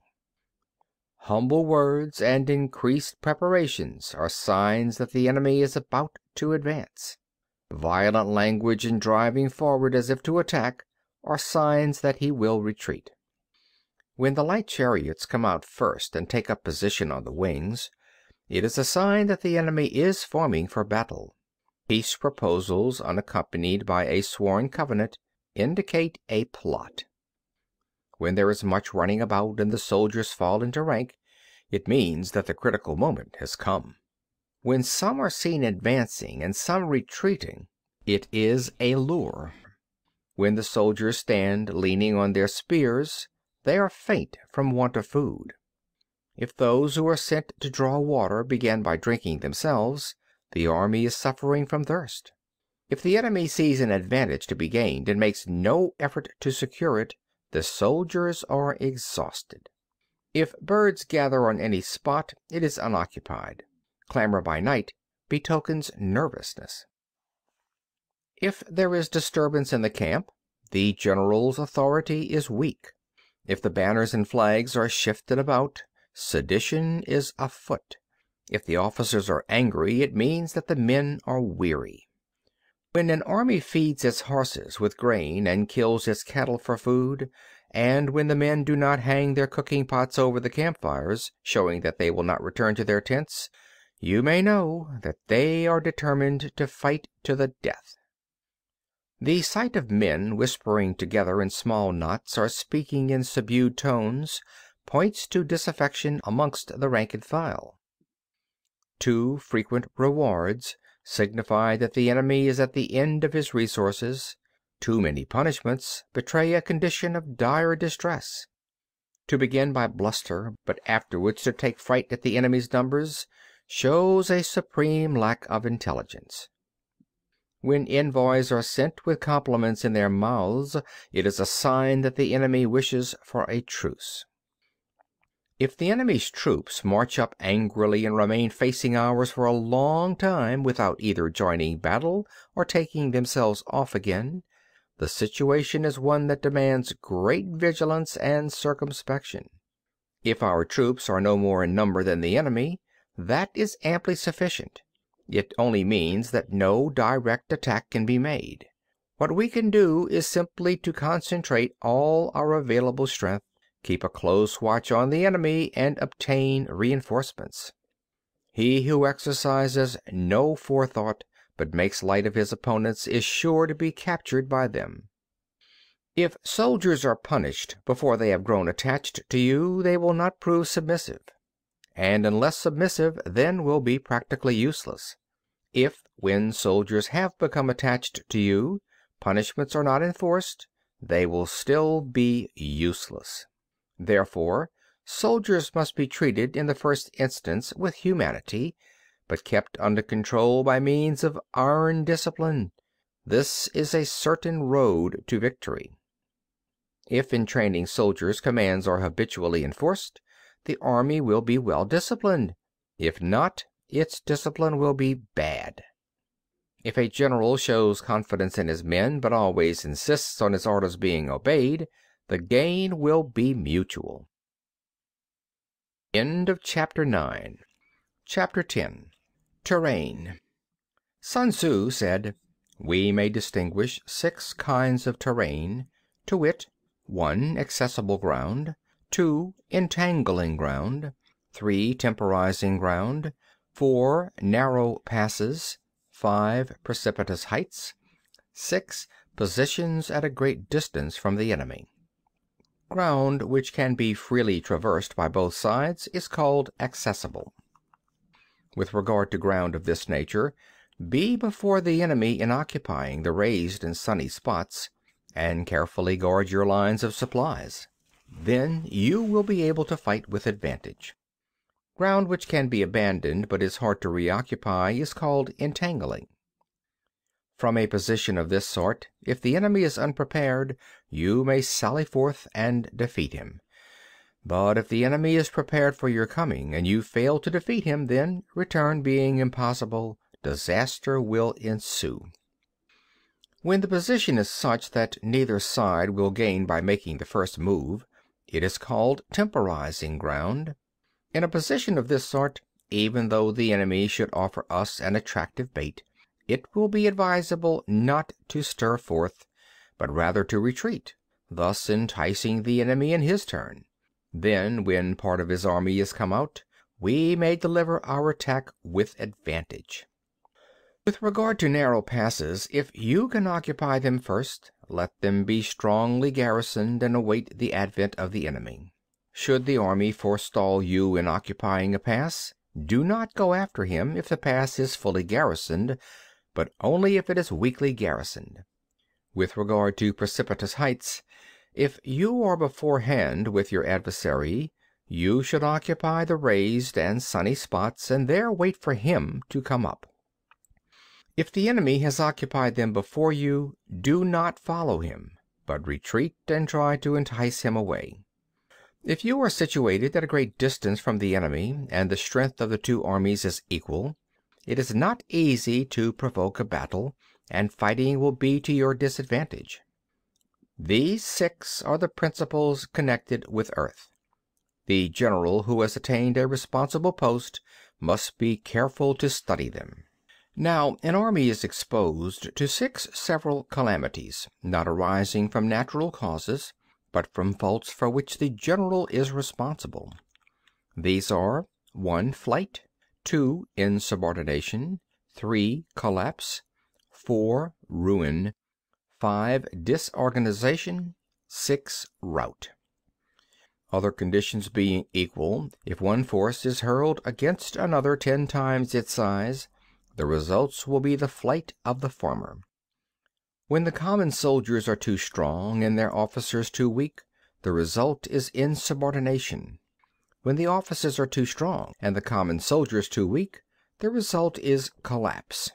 Humble words and increased preparations are signs that the enemy is about to advance. Violent language and driving forward as if to attack are signs that he will retreat. When the light chariots come out first and take up position on the wings, it is a sign that the enemy is forming for battle. Peace proposals unaccompanied by a sworn covenant indicate a plot. When there is much running about and the soldiers fall into rank, it means that the critical moment has come. When some are seen advancing and some retreating, it is a lure. When the soldiers stand leaning on their spears, they are faint from want of food. If those who are sent to draw water begin by drinking themselves, the army is suffering from thirst. If the enemy sees an advantage to be gained and makes no effort to secure it, the soldiers are exhausted. If birds gather on any spot, it is unoccupied. Clamor by night betokens nervousness. If there is disturbance in the camp, the general's authority is weak. If the banners and flags are shifted about, sedition is afoot. If the officers are angry, it means that the men are weary. When an army feeds its horses with grain and kills its cattle for food, and when the men do not hang their cooking pots over the campfires, showing that they will not return to their tents, you may know that they are determined to fight to the death. The sight of men whispering together in small knots or speaking in subdued tones points to disaffection amongst the rank and file. Too frequent rewards signify that the enemy is at the end of his resources. Too many punishments betray a condition of dire distress. To begin by bluster, but afterwards to take fright at the enemy's numbers, shows a supreme lack of intelligence. When envoys are sent with compliments in their mouths, it is a sign that the enemy wishes for a truce. If the enemy's troops march up angrily and remain facing ours for a long time without either joining battle or taking themselves off again, the situation is one that demands great vigilance and circumspection. If our troops are no more in number than the enemy, that is amply sufficient. It only means that no direct attack can be made. What we can do is simply to concentrate all our available strength, keep a close watch on the enemy, and obtain reinforcements. He who exercises no forethought, but makes light of his opponents, is sure to be captured by them. If soldiers are punished before they have grown attached to you, they will not prove submissive, and unless submissive, then will be practically useless. If, when soldiers have become attached to you, punishments are not enforced, they will still be useless. Therefore, soldiers must be treated in the first instance with humanity, but kept under control by means of iron discipline. This is a certain road to victory. If in training soldiers commands are habitually enforced, the army will be well disciplined. If not, its discipline will be bad. If a general shows confidence in his men, but always insists on his orders being obeyed, the gain will be mutual. End of chapter nine. Chapter ten. Terrain. Sun Tzu said, "We may distinguish six kinds of terrain, to wit, one. Accessible ground, two. Entangling ground, three. Temporizing ground, four. Narrow passes, five. Precipitous heights, six. Positions at a great distance from the enemy." Ground which can be freely traversed by both sides is called accessible. With regard to ground of this nature, be before the enemy in occupying the raised and sunny spots, and carefully guard your lines of supplies. Then you will be able to fight with advantage. Ground which can be abandoned but is hard to reoccupy is called entangling. From a position of this sort, if the enemy is unprepared, you may sally forth and defeat him. But if the enemy is prepared for your coming, and you fail to defeat him, then, return being impossible, disaster will ensue. When the position is such that neither side will gain by making the first move, it is called temporizing ground. In a position of this sort, even though the enemy should offer us an attractive bait, it will be advisable not to stir forth, but rather to retreat, thus enticing the enemy in his turn. Then, when part of his army is come out, we may deliver our attack with advantage. With regard to narrow passes, if you can occupy them first, let them be strongly garrisoned and await the advent of the enemy. Should the army forestall you in occupying a pass, do not go after him if the pass is fully garrisoned, but only if it is weakly garrisoned. With regard to precipitous heights, if you are beforehand with your adversary, you should occupy the raised and sunny spots, and there wait for him to come up. If the enemy has occupied them before you, do not follow him, but retreat and try to entice him away. If you are situated at a great distance from the enemy, and the strength of the two armies is equal, it is not easy to provoke a battle, and fighting will be to your disadvantage. These six are the principles connected with earth. The general who has attained a responsible post must be careful to study them. Now, an army is exposed to six several calamities, not arising from natural causes, but from faults for which the general is responsible. These are: one. Flight; two. Insubordination; three. Collapse; four. Ruin; five. Disorganization; six. Rout. Other conditions being equal, if one force is hurled against another ten times its size, the results will be the flight of the former. When the common soldiers are too strong and their officers too weak, the result is insubordination. When the officers are too strong and the common soldiers too weak, the result is collapse.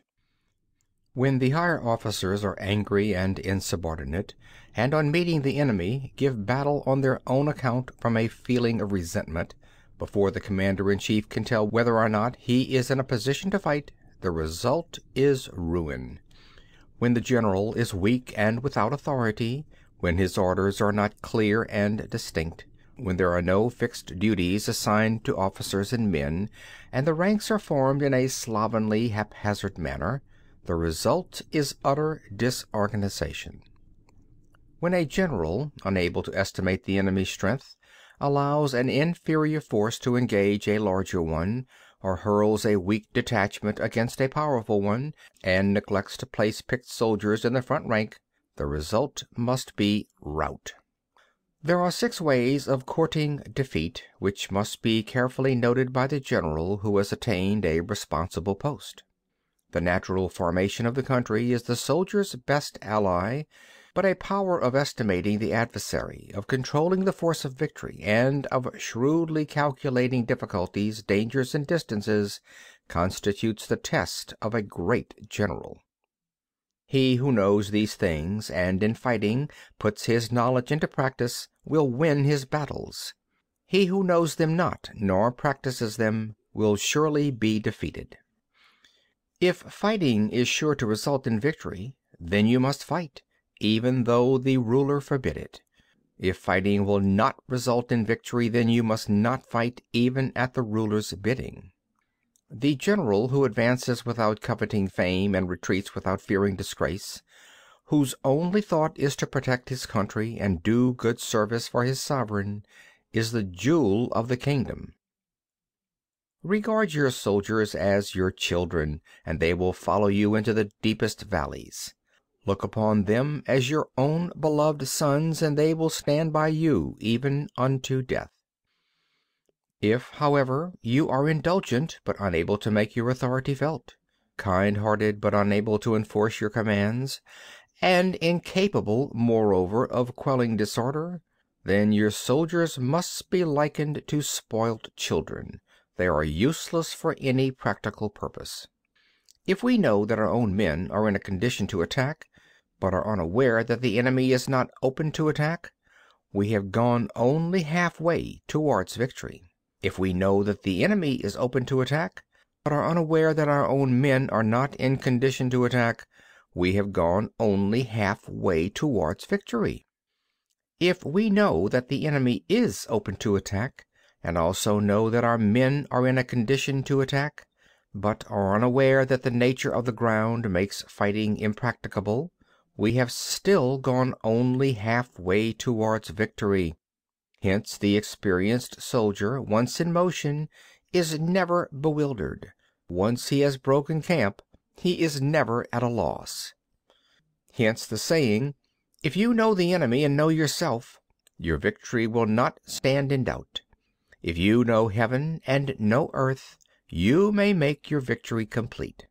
When the higher officers are angry and insubordinate, and on meeting the enemy give battle on their own account from a feeling of resentment, before the commander-in-chief can tell whether or not he is in a position to fight, the result is ruin. When the general is weak and without authority, when his orders are not clear and distinct, when there are no fixed duties assigned to officers and men, and the ranks are formed in a slovenly, haphazard manner, the result is utter disorganization. When a general, unable to estimate the enemy's strength, allows an inferior force to engage a larger one, or hurls a weak detachment against a powerful one, and neglects to place picked soldiers in the front rank, the result must be rout. There are six ways of courting defeat, which must be carefully noted by the general who has attained a responsible post. The natural formation of the country is the soldier's best ally, but a power of estimating the adversary, of controlling the force of victory, and of shrewdly calculating difficulties, dangers, and distances, constitutes the test of a great general. He who knows these things, and in fighting puts his knowledge into practice, will win his battles. He who knows them not, nor practices them, will surely be defeated. If fighting is sure to result in victory, then you must fight, even though the ruler forbid it. If fighting will not result in victory, then you must not fight, even at the ruler's bidding. The general who advances without coveting fame and retreats without fearing disgrace, whose only thought is to protect his country and do good service for his sovereign, is the jewel of the kingdom. Regard your soldiers as your children, and they will follow you into the deepest valleys. Look upon them as your own beloved sons, and they will stand by you even unto death. If, however, you are indulgent but unable to make your authority felt, kind-hearted but unable to enforce your commands, and incapable, moreover, of quelling disorder, then your soldiers must be likened to spoilt children. They are useless for any practical purpose. If we know that our own men are in a condition to attack, but are unaware that the enemy is not open to attack, we have gone only halfway towards victory. If we know that the enemy is open to attack, but are unaware that our own men are not in condition to attack, we have gone only halfway towards victory. If we know that the enemy is open to attack, and also know that our men are in a condition to attack, but are unaware that the nature of the ground makes fighting impracticable, we have still gone only halfway towards victory. Hence the experienced soldier, once in motion, is never bewildered. Once he has broken camp, he is never at a loss. Hence the saying, if you know the enemy and know yourself, your victory will not stand in doubt. If you know heaven and know earth, you may make your victory complete.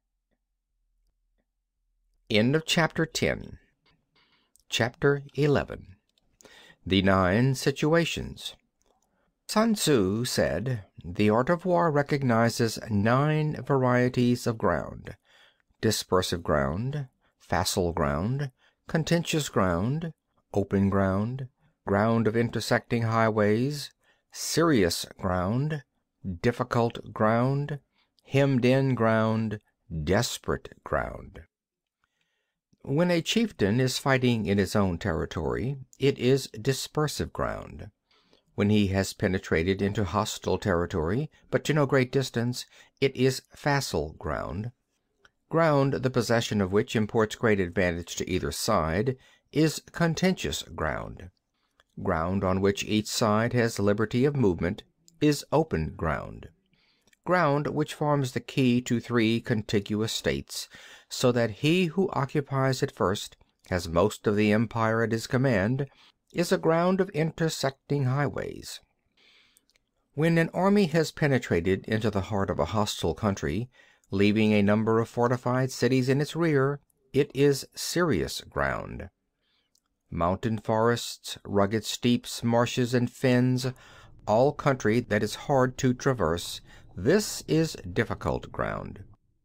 End of chapter ten. Chapter eleven. The Nine Situations. Sun Tzu said, the art of war recognizes nine varieties of ground: dispersive ground, facile ground, contentious ground, open ground, ground of intersecting highways, serious ground, difficult ground, hemmed-in ground, desperate ground. When a chieftain is fighting in his own territory, it is dispersive ground. When he has penetrated into hostile territory, but to no great distance, it is facile ground. Ground the possession of which imports great advantage to either side is contentious ground. Ground on which each side has liberty of movement is open ground. Ground which forms the key to three contiguous states, so that he who occupies it first has most of the empire at his command, is a ground of intersecting highways. When an army has penetrated into the heart of a hostile country, leaving a number of fortified cities in its rear, it is serious ground. Mountain forests, rugged steeps, marshes, and fens, all country that is hard to traverse, this is difficult ground.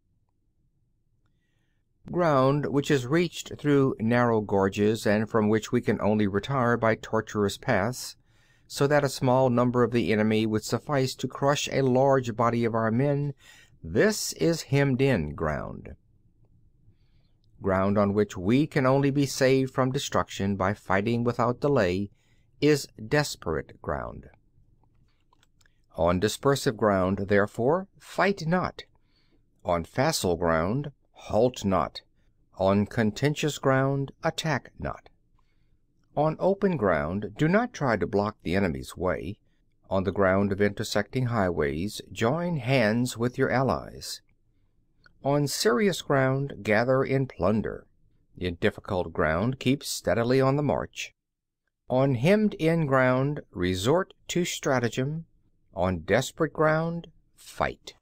Ground which is reached through narrow gorges and from which we can only retire by tortuous paths, so that a small number of the enemy would suffice to crush a large body of our men, this is hemmed-in ground. Ground on which we can only be saved from destruction by fighting without delay is desperate ground. On dispersive ground, therefore, fight not. On facile ground, halt not. On contentious ground, attack not. On open ground, do not try to block the enemy's way. On the ground of intersecting highways, join hands with your allies. On serious ground, gather in plunder. In difficult ground, keep steadily on the march. On hemmed-in ground, resort to stratagem. On desperate ground, fight.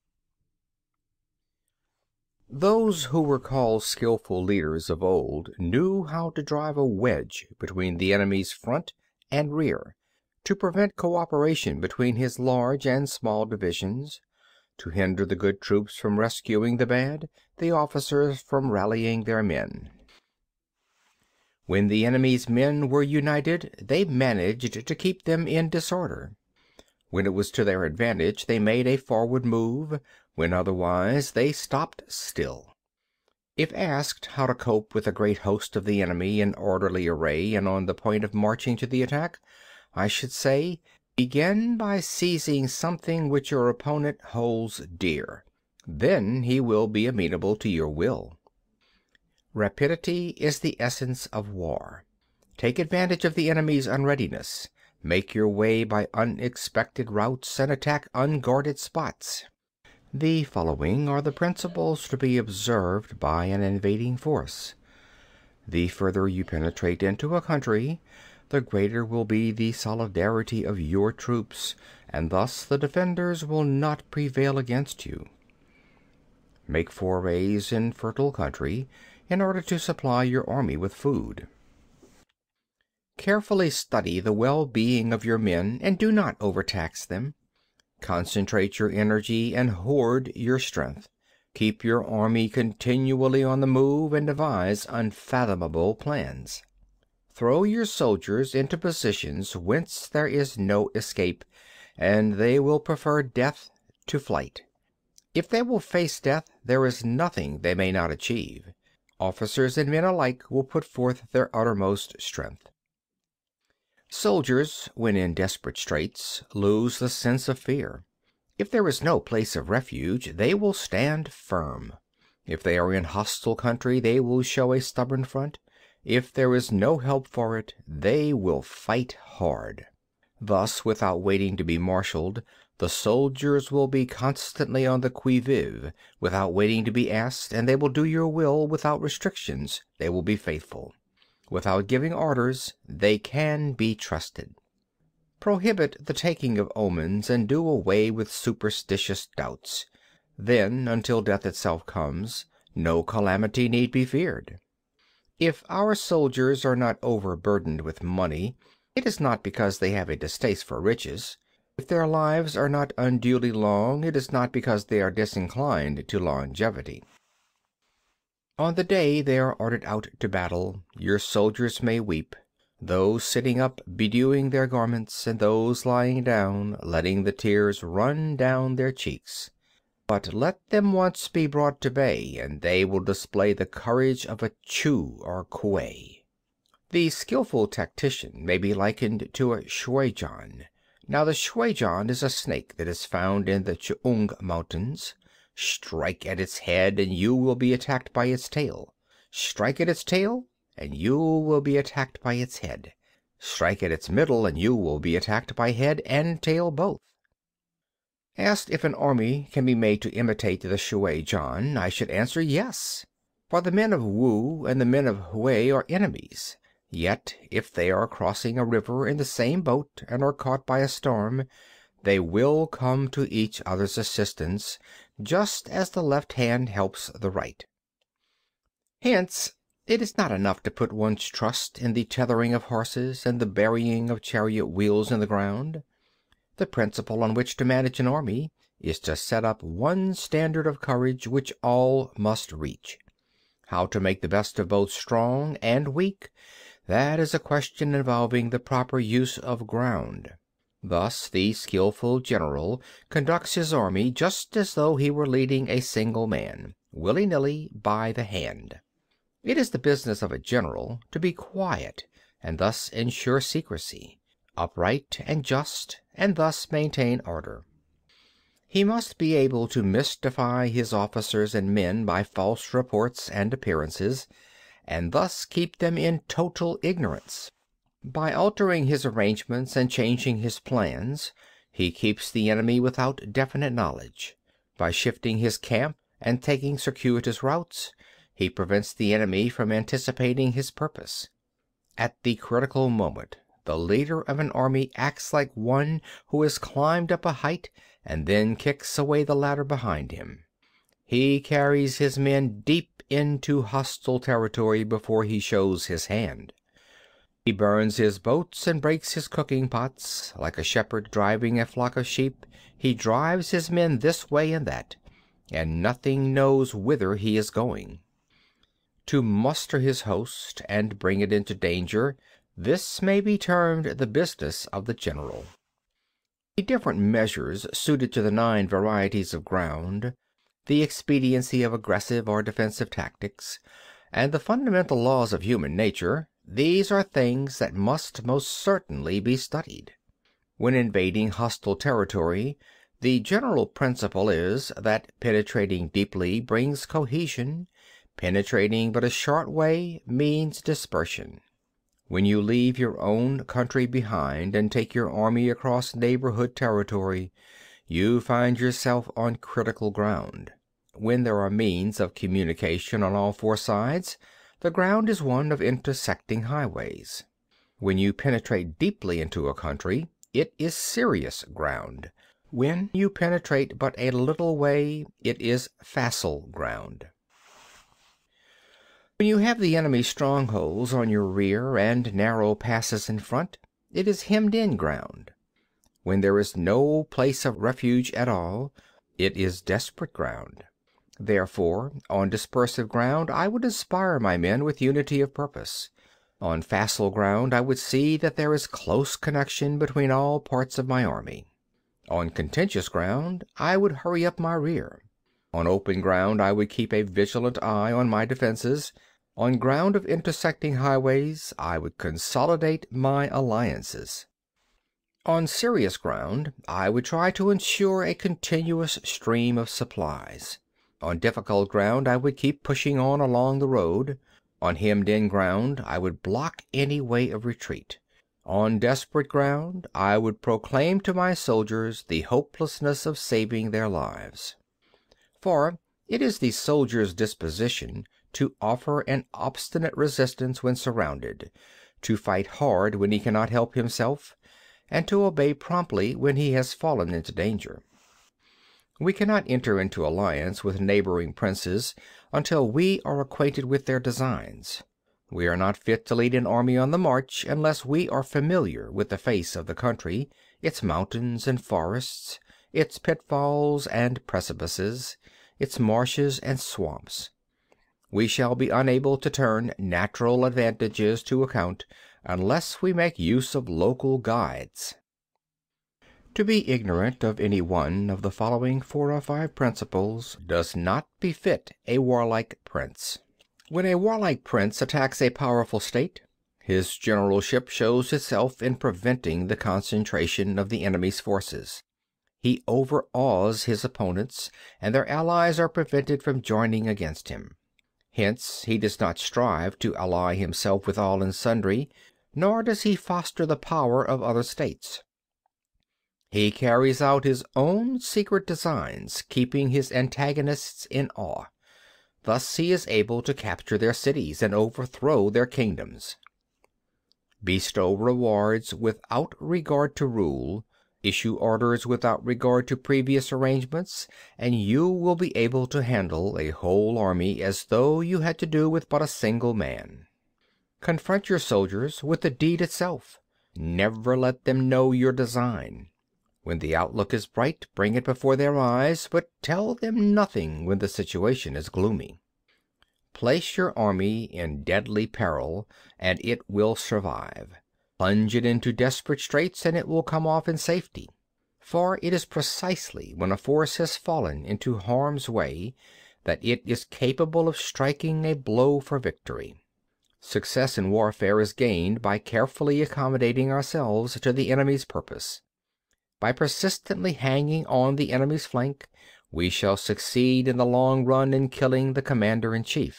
Those who were called skillful leaders of old knew how to drive a wedge between the enemy's front and rear, to prevent cooperation between his large and small divisions, to hinder the good troops from rescuing the bad, the officers from rallying their men. When the enemy's men were united, they managed to keep them in disorder. When it was to their advantage, they made a forward move; when otherwise, they stopped still. If asked how to cope with a great host of the enemy in orderly array and on the point of marching to the attack, I should say, begin by seizing something which your opponent holds dear. Then he will be amenable to your will. Rapidity is the essence of war. Take advantage of the enemy's unreadiness. Make your way by unexpected routes and attack unguarded spots. The following are the principles to be observed by an invading force. The further you penetrate into a country, the greater will be the solidarity of your troops, and thus the defenders will not prevail against you. Make forays in fertile country in order to supply your army with food. Carefully study the well-being of your men and do not overtax them. Concentrate your energy and hoard your strength. Keep your army continually on the move and devise unfathomable plans. Throw your soldiers into positions whence there is no escape, and they will prefer death to flight. If they will face death, there is nothing they may not achieve. Officers and men alike will put forth their uttermost strength. Soldiers, when in desperate straits, lose the sense of fear. If there is no place of refuge, they will stand firm. If they are in hostile country, they will show a stubborn front. If there is no help for it, they will fight hard. Thus, without waiting to be marshaled, the soldiers will be constantly on the qui vive, without waiting to be asked, and they will do your will without restrictions. They will be faithful. Without giving orders, they can be trusted. Prohibit the taking of omens and do away with superstitious doubts. Then, until death itself comes, no calamity need be feared. If our soldiers are not overburdened with money, it is not because they have a distaste for riches. If their lives are not unduly long, it is not because they are disinclined to longevity. On the day they are ordered out to battle, your soldiers may weep, those sitting up bedewing their garments, and those lying down letting the tears run down their cheeks. But let them once be brought to bay, and they will display the courage of a Chu or Kuei. The skillful tactician may be likened to a Shuijan. Now the Shuijan is a snake that is found in the Ch'ung Mountains. Strike at its head, and you will be attacked by its tail. Strike at its tail, and you will be attacked by its head. Strike at its middle, and you will be attacked by head and tail both. Asked if an army can be made to imitate the Shuijan, I should answer yes. For the men of Wu and the men of Hui are enemies. Yet, if they are crossing a river in the same boat and are caught by a storm, they will come to each other's assistance, just as the left hand helps the right. Hence, it is not enough to put one's trust in the tethering of horses and the burying of chariot wheels in the ground. The principle on which to manage an army is to set up one standard of courage which all must reach. How to make the best of both strong and weak, that is a question involving the proper use of ground. Thus the skillful general conducts his army just as though he were leading a single man, willy-nilly, by the hand. It is the business of a general to be quiet and thus ensure secrecy, upright and just, and thus maintain order. He must be able to mystify his officers and men by false reports and appearances, and thus keep them in total ignorance. By altering his arrangements and changing his plans, he keeps the enemy without definite knowledge. By shifting his camp and taking circuitous routes, he prevents the enemy from anticipating his purpose. At the critical moment, the leader of an army acts like one who has climbed up a height and then kicks away the ladder behind him. He carries his men deep into hostile territory before he shows his hand. He burns his boats and breaks his cooking pots. Like a shepherd driving a flock of sheep, he drives his men this way and that, and nothing knows whither he is going. To muster his host and bring it into danger, this may be termed the business of the general. The different measures suited to the nine varieties of ground, the expediency of aggressive or defensive tactics, and the fundamental laws of human nature, these are things that must most certainly be studied. When invading hostile territory, the general principle is that penetrating deeply brings cohesion, penetrating but a short way means dispersion. When you leave your own country behind and take your army across neighborhood territory, you find yourself on critical ground. When there are means of communication on all four sides, the ground is one of intersecting highways. When you penetrate deeply into a country, it is serious ground. When you penetrate but a little way, it is facile ground. When you have the enemy's strongholds on your rear and narrow passes in front, it is hemmed-in ground. When there is no place of refuge at all, it is desperate ground. Therefore, on dispersive ground I would inspire my men with unity of purpose. On facile ground I would see that there is close connection between all parts of my army. On contentious ground I would hurry up my rear. On open ground I would keep a vigilant eye on my defenses. On ground of intersecting highways I would consolidate my alliances. On serious ground I would try to ensure a continuous stream of supplies. On difficult ground I would keep pushing on along the road. On hemmed-in ground I would block any way of retreat. On desperate ground I would proclaim to my soldiers the hopelessness of saving their lives. For it is the soldier's disposition to offer an obstinate resistance when surrounded, to fight hard when he cannot help himself, and to obey promptly when he has fallen into danger. We cannot enter into alliance with neighboring princes until we are acquainted with their designs. We are not fit to lead an army on the march unless we are familiar with the face of the country, its mountains and forests, its pitfalls and precipices, its marshes and swamps. We shall be unable to turn natural advantages to account unless we make use of local guides. To be ignorant of any one of the following four or five principles does not befit a warlike prince. When a warlike prince attacks a powerful state, his generalship shows itself in preventing the concentration of the enemy's forces. He overawes his opponents, and their allies are prevented from joining against him. Hence he does not strive to ally himself with all and sundry, nor does he foster the power of other states. He carries out his own secret designs, keeping his antagonists in awe. Thus he is able to capture their cities and overthrow their kingdoms. Bestow rewards without regard to rule, issue orders without regard to previous arrangements, and you will be able to handle a whole army as though you had to do with but a single man. Confront your soldiers with the deed itself. Never let them know your design. When the outlook is bright, bring it before their eyes, but tell them nothing when the situation is gloomy. Place your army in deadly peril, and it will survive. Plunge it into desperate straits, and it will come off in safety. For it is precisely when a force has fallen into harm's way that it is capable of striking a blow for victory. Success in warfare is gained by carefully accommodating ourselves to the enemy's purpose. By persistently hanging on the enemy's flank, we shall succeed in the long run in killing the commander-in-chief.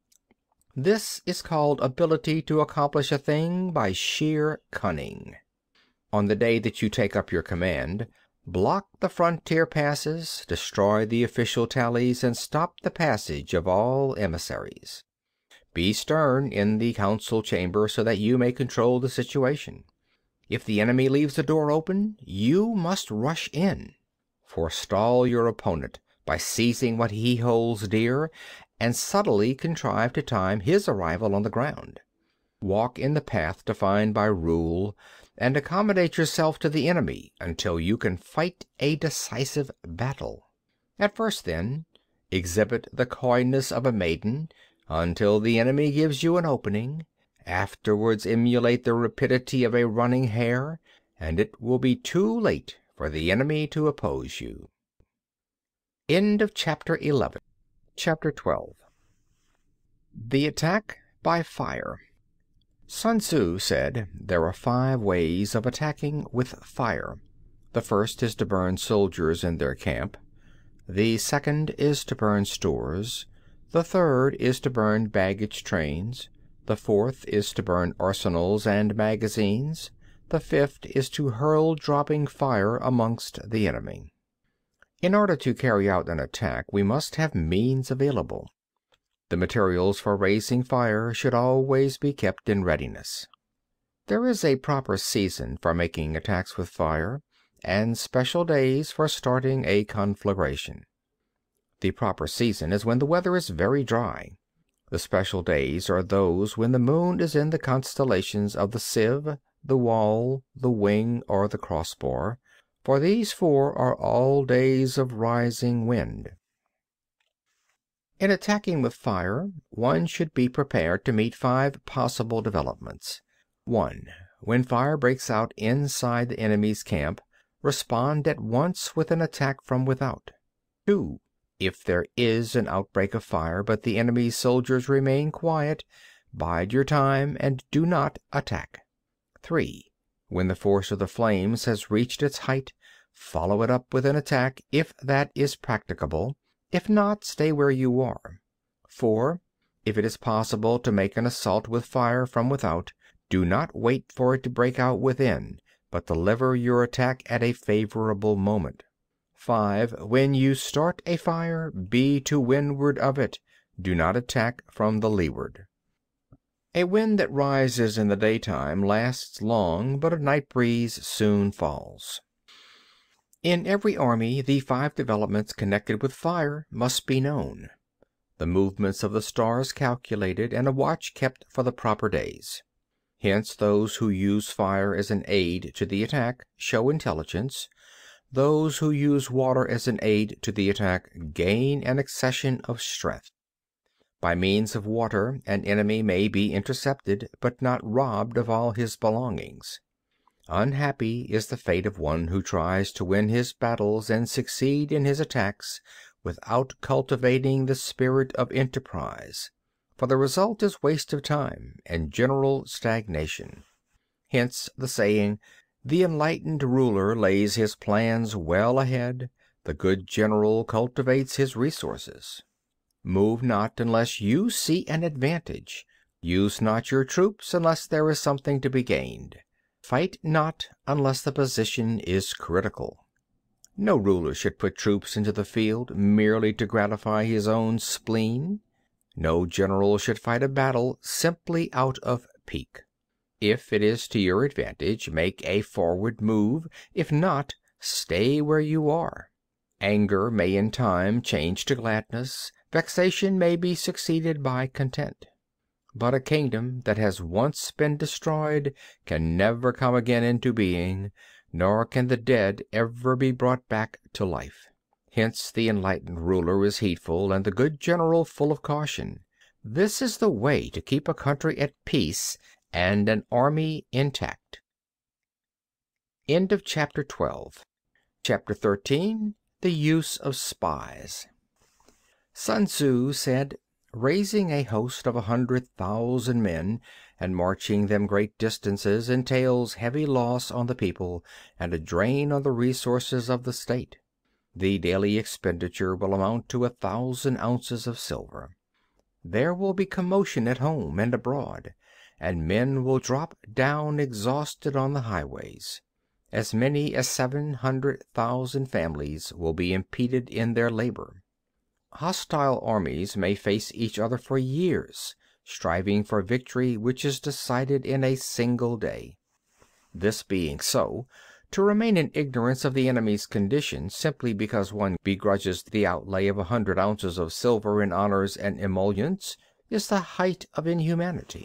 This is called ability to accomplish a thing by sheer cunning. On the day that you take up your command, block the frontier passes, destroy the official tallies, and stop the passage of all emissaries. Be stern in the council chamber so that you may control the situation. If the enemy leaves a door open, you must rush in. Forestall your opponent by seizing what he holds dear, and subtly contrive to time his arrival on the ground. Walk in the path defined by rule, and accommodate yourself to the enemy until you can fight a decisive battle. At first, then, exhibit the coyness of a maiden until the enemy gives you an opening. Afterwards emulate the rapidity of a running hare, and it will be too late for the enemy to oppose you. End of chapter eleven. Chapter twelve. The attack by fire. Sun Tzu said there are five ways of attacking with fire. The first is to burn soldiers in their camp. The second is to burn stores. The third is to burn baggage trains. The fourth is to burn arsenals and magazines. The fifth is to hurl dropping fire amongst the enemy. In order to carry out an attack, we must have means available. The materials for raising fire should always be kept in readiness. There is a proper season for making attacks with fire, and special days for starting a conflagration. The proper season is when the weather is very dry. The special days are those when the moon is in the constellations of the sieve, the wall, the wing, or the crossbar, for these four are all days of rising wind. In attacking with fire, one should be prepared to meet five possible developments. one. When fire breaks out inside the enemy's camp, respond at once with an attack from without. two. If there is an outbreak of fire, but the enemy's soldiers remain quiet, bide your time and do not attack. three. When the force of the flames has reached its height, follow it up with an attack if that is practicable. If not, stay where you are. four. If it is possible to make an assault with fire from without, do not wait for it to break out within, but deliver your attack at a favorable moment. five. When you start a fire, be to windward of it. Do not attack from the leeward. A wind that rises in the daytime lasts long, but a night breeze soon falls. In every army, the five developments connected with fire must be known. The movements of the stars calculated, and a watch kept for the proper days. Hence those who use fire as an aid to the attack show intelligence. Those who use water as an aid to the attack gain an accession of strength. By means of water an enemy may be intercepted, but not robbed of all his belongings. Unhappy is the fate of one who tries to win his battles and succeed in his attacks without cultivating the spirit of enterprise, for the result is waste of time and general stagnation. Hence the saying, "The enlightened ruler lays his plans well ahead, the good general cultivates his resources." Move not unless you see an advantage. Use not your troops unless there is something to be gained. Fight not unless the position is critical. No ruler should put troops into the field merely to gratify his own spleen. No general should fight a battle simply out of pique. If it is to your advantage, make a forward move. If not, stay where you are. Anger may in time change to gladness. Vexation may be succeeded by content. But a kingdom that has once been destroyed can never come again into being, nor can the dead ever be brought back to life. Hence the enlightened ruler is heedful, and the good general full of caution. This is the way to keep a country at peace and an army intact. End of chapter twelve. Chapter thirteen. The use of spies. Sun Tzu said, "Raising a host of a hundred thousand men and marching them great distances entails heavy loss on the people and a drain on the resources of the state. The daily expenditure will amount to a thousand ounces of silver. There will be commotion at home and abroad, and men will drop down exhausted on the highways. As many as seven hundred thousand families will be impeded in their labor. Hostile armies may face each other for years, striving for victory which is decided in a single day. This being so, to remain in ignorance of the enemy's condition simply because one begrudges the outlay of a hundred ounces of silver in honors and emoluments is the height of inhumanity.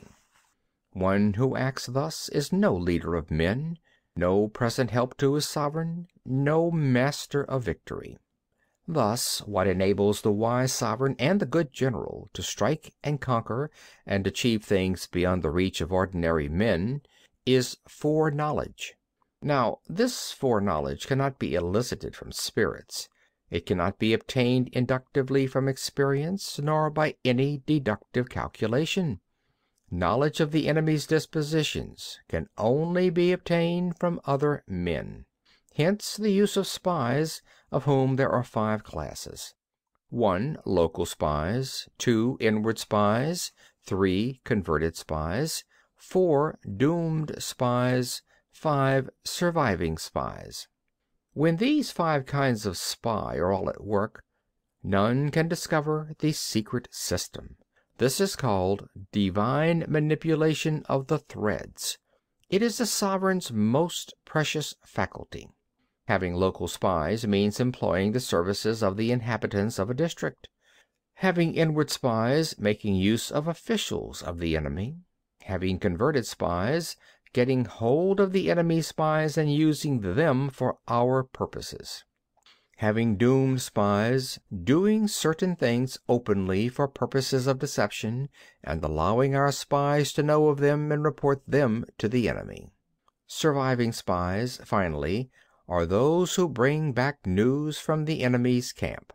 One who acts thus is no leader of men, no present help to his sovereign, no master of victory. Thus, what enables the wise sovereign and the good general to strike and conquer and achieve things beyond the reach of ordinary men is foreknowledge. Now, this foreknowledge cannot be elicited from spirits. It cannot be obtained inductively from experience, nor by any deductive calculation. Knowledge of the enemy's dispositions can only be obtained from other men. Hence the use of spies, of whom there are five classes. one. Local spies. two. Inward spies. three. Converted spies. four. Doomed spies. five. Surviving spies. When these five kinds of spy are all at work, none can discover the secret system. This is called divine manipulation of the threads. It is the sovereign's most precious faculty. Having local spies means employing the services of the inhabitants of a district. Having inward spies, making use of officials of the enemy. Having converted spies, getting hold of the enemy's spies and using them for our purposes. Having doomed spies, doing certain things openly for purposes of deception, and allowing our spies to know of them and report them to the enemy. Surviving spies, finally, are those who bring back news from the enemy's camp.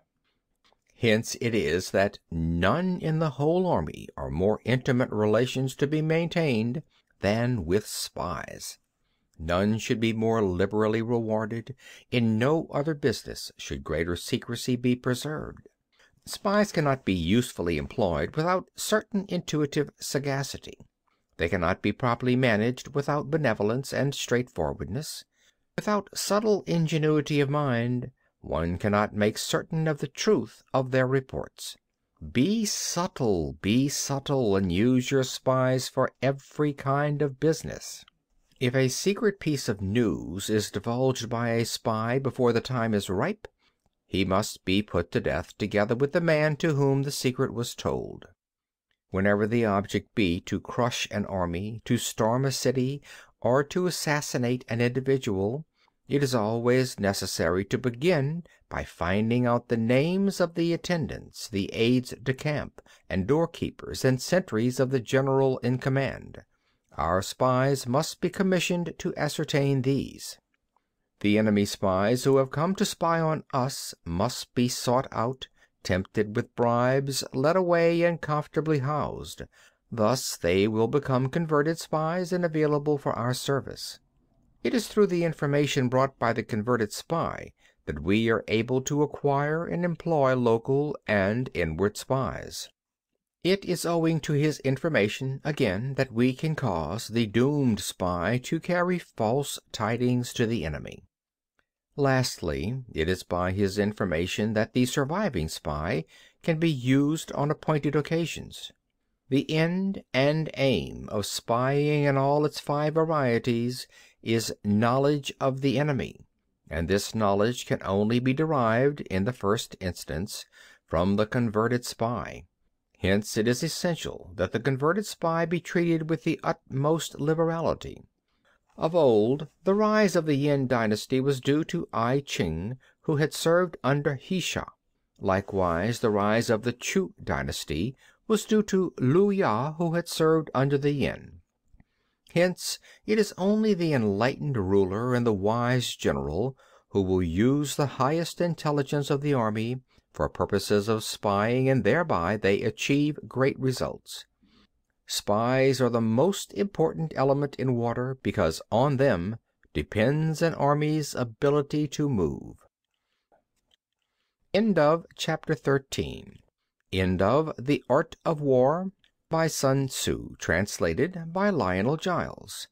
Hence it is that none in the whole army are more intimate relations to be maintained than with spies. None should be more liberally rewarded. In no other business should greater secrecy be preserved. Spies cannot be usefully employed without certain intuitive sagacity. They cannot be properly managed without benevolence and straightforwardness. Without subtle ingenuity of mind, one cannot make certain of the truth of their reports. Be subtle, be subtle, and use your spies for every kind of business. If a secret piece of news is divulged by a spy before the time is ripe, he must be put to death together with the man to whom the secret was told. Whenever the object be to crush an army, to storm a city, or to assassinate an individual, it is always necessary to begin by finding out the names of the attendants, the aides de camp, and doorkeepers, and sentries of the general in command. Our spies must be commissioned to ascertain these. The enemy spies who have come to spy on us must be sought out, tempted with bribes, led away, and comfortably housed. Thus they will become converted spies and available for our service. It is through the information brought by the converted spy that we are able to acquire and employ local and inward spies. It is owing to his information, again, that we can cause the doomed spy to carry false tidings to the enemy. Lastly, it is by his information that the surviving spy can be used on appointed occasions. The end and aim of spying in all its five varieties is knowledge of the enemy, and this knowledge can only be derived, in the first instance, from the converted spy. Hence it is essential that the converted spy be treated with the utmost liberality. Of old, the rise of the Yin dynasty was due to I Ching, who had served under Hsia. Likewise, the rise of the Chu dynasty was due to Lu Ya, who had served under the Yin. Hence, it is only the enlightened ruler and the wise general who will use the highest intelligence of the army for purposes of spying, and thereby they achieve great results. Spies are the most important element in war, because on them depends an army's ability to move. End of chapter thirteen. End of The Art of War by Sun Tzu, translated by Lionel Giles.